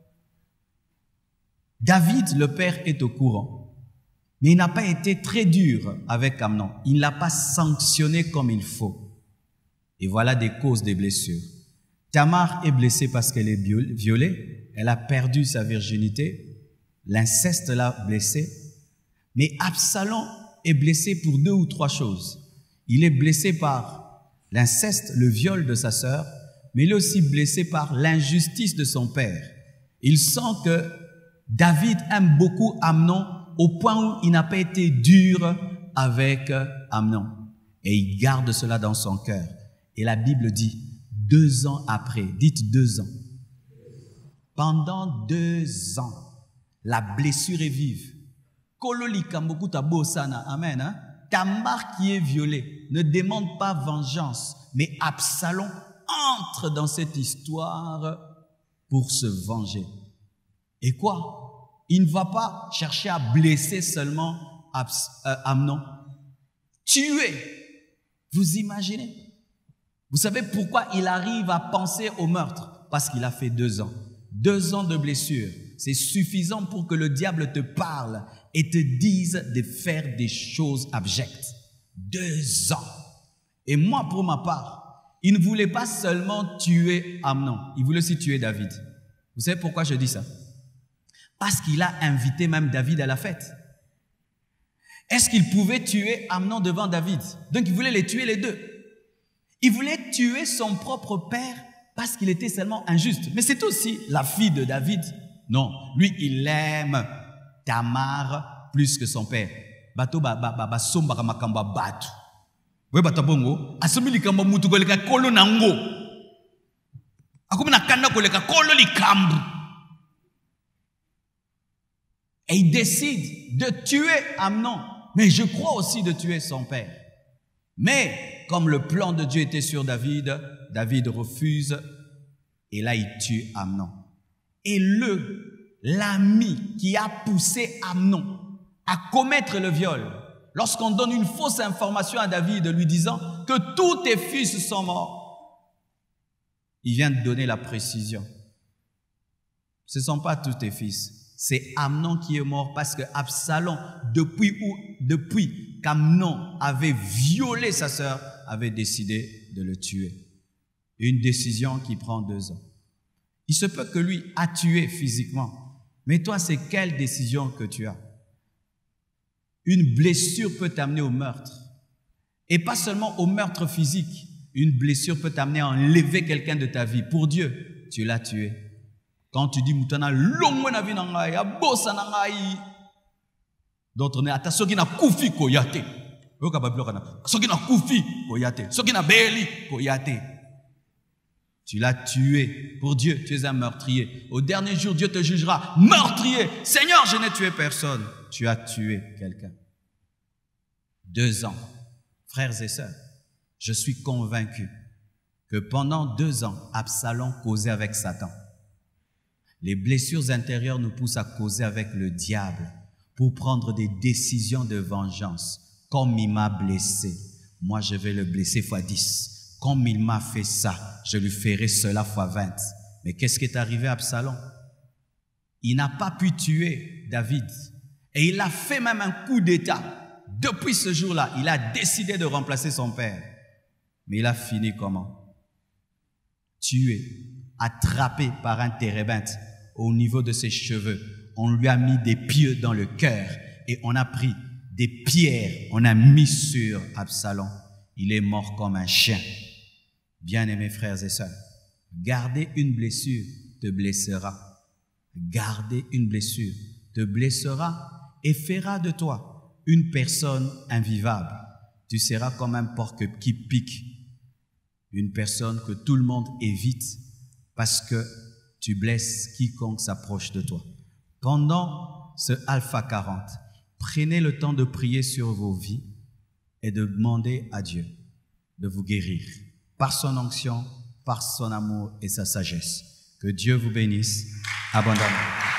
David, le père, est au courant. Mais il n'a pas été très dur avec Amnon. Il ne l'a pas sanctionné comme il faut. Et voilà des causes des blessures. Tamar est blessée parce qu'elle est violée. Elle a perdu sa virginité. L'inceste l'a blessée. Mais Absalom est blessé pour 2 ou 3 choses. Il est blessé par l'inceste, le viol de sa sœur, mais il est aussi blessé par l'injustice de son père. Il sent que David aime beaucoup Amnon au point où il n'a pas été dur avec Amnon. Et il garde cela dans son cœur. Et la Bible dit, 2 ans après, dites 2 ans. Pendant 2 ans, la blessure est vive. Amen. Hein? Tamar qui est violée ne demande pas vengeance, mais Absalom entre dans cette histoire pour se venger. Et quoi? Il ne va pas chercher à blesser seulement Amnon. Tuer. Vous imaginez? Vous savez pourquoi il arrive à penser au meurtre? Parce qu'il a fait 2 ans. 2 ans de blessure. C'est suffisant pour que le diable te parle et te dise de faire des choses abjectes. 2 ans. Et moi, pour ma part, il ne voulait pas seulement tuer Amnon, il voulait aussi tuer David. Vous savez pourquoi je dis ça? Parce qu'il a invité même David à la fête. Est-ce qu'il pouvait tuer Amnon devant David? Donc il voulait les tuer les deux. Il voulait tuer son propre père parce qu'il était seulement injuste. Mais c'est aussi la fille de David. Non, lui, il aime Tamar plus que son père. Bato ba somba makamba batu. We batabongo asumi likamba mutu koleka kolo nango. Akumina kanda koleka kolo likambu. Et il décide de tuer Amnon, mais je crois aussi de tuer son père. Mais comme le plan de Dieu était sur David, David refuse et là il tue Amnon. Et l'ami qui a poussé Amnon à commettre le viol, lorsqu'on donne une fausse information à David lui disant que tous tes fils sont morts, il vient de donner la précision. Ce ne sont pas tous tes fils, c'est Amnon qui est mort parce que Absalom, depuis qu'Amnon avait violé sa sœur, avait décidé de le tuer. Une décision qui prend 2 ans. Il se peut que lui a tué physiquement, mais toi, c'est quelle décision que tu as? Une blessure peut t'amener au meurtre. Et pas seulement au meurtre physique. Une blessure peut t'amener à enlever quelqu'un de ta vie. Pour Dieu, tu l'as tué. Quand tu dis, Moutana, l'homme na vie nangai, a bossa nangai. D'autres ne ata soki na kufi koyate. Yoka bablo kana. Soki na kufi koyate. Soki na beli koyate. Tu l'as tué. Pour Dieu, tu es un meurtrier. Au dernier jour, Dieu te jugera. Meurtrier. Seigneur, je n'ai tué personne. Tu as tué quelqu'un. 2 ans. Frères et sœurs, je suis convaincu que pendant 2 ans, Absalom causait avec Satan. Les blessures intérieures nous poussent à causer avec le diable pour prendre des décisions de vengeance. Comme il m'a blessé, moi je vais le blesser fois 10. Comme il m'a fait ça, je lui ferai cela fois 20. Mais qu'est-ce qui est arrivé à Absalom? Il n'a pas pu tuer David. Et il a fait même un coup d'état. Depuis ce jour-là, il a décidé de remplacer son père. Mais il a fini comment? Tué, attrapé par un térébinthe au niveau de ses cheveux. On lui a mis des pieux dans le cœur et on a pris des pierres, on a mis sur Absalom. Il est mort comme un chien. Bien-aimés frères et sœurs, garder une blessure te blessera. Garder une blessure te blessera et fera de toi une personne invivable. Tu seras comme un porc qui pique. Une personne que tout le monde évite parce que tu blesses quiconque s'approche de toi. Pendant ce Alpha 40, prenez le temps de prier sur vos vies et de demander à Dieu de vous guérir par son onction, par son amour et sa sagesse. Que Dieu vous bénisse abondamment.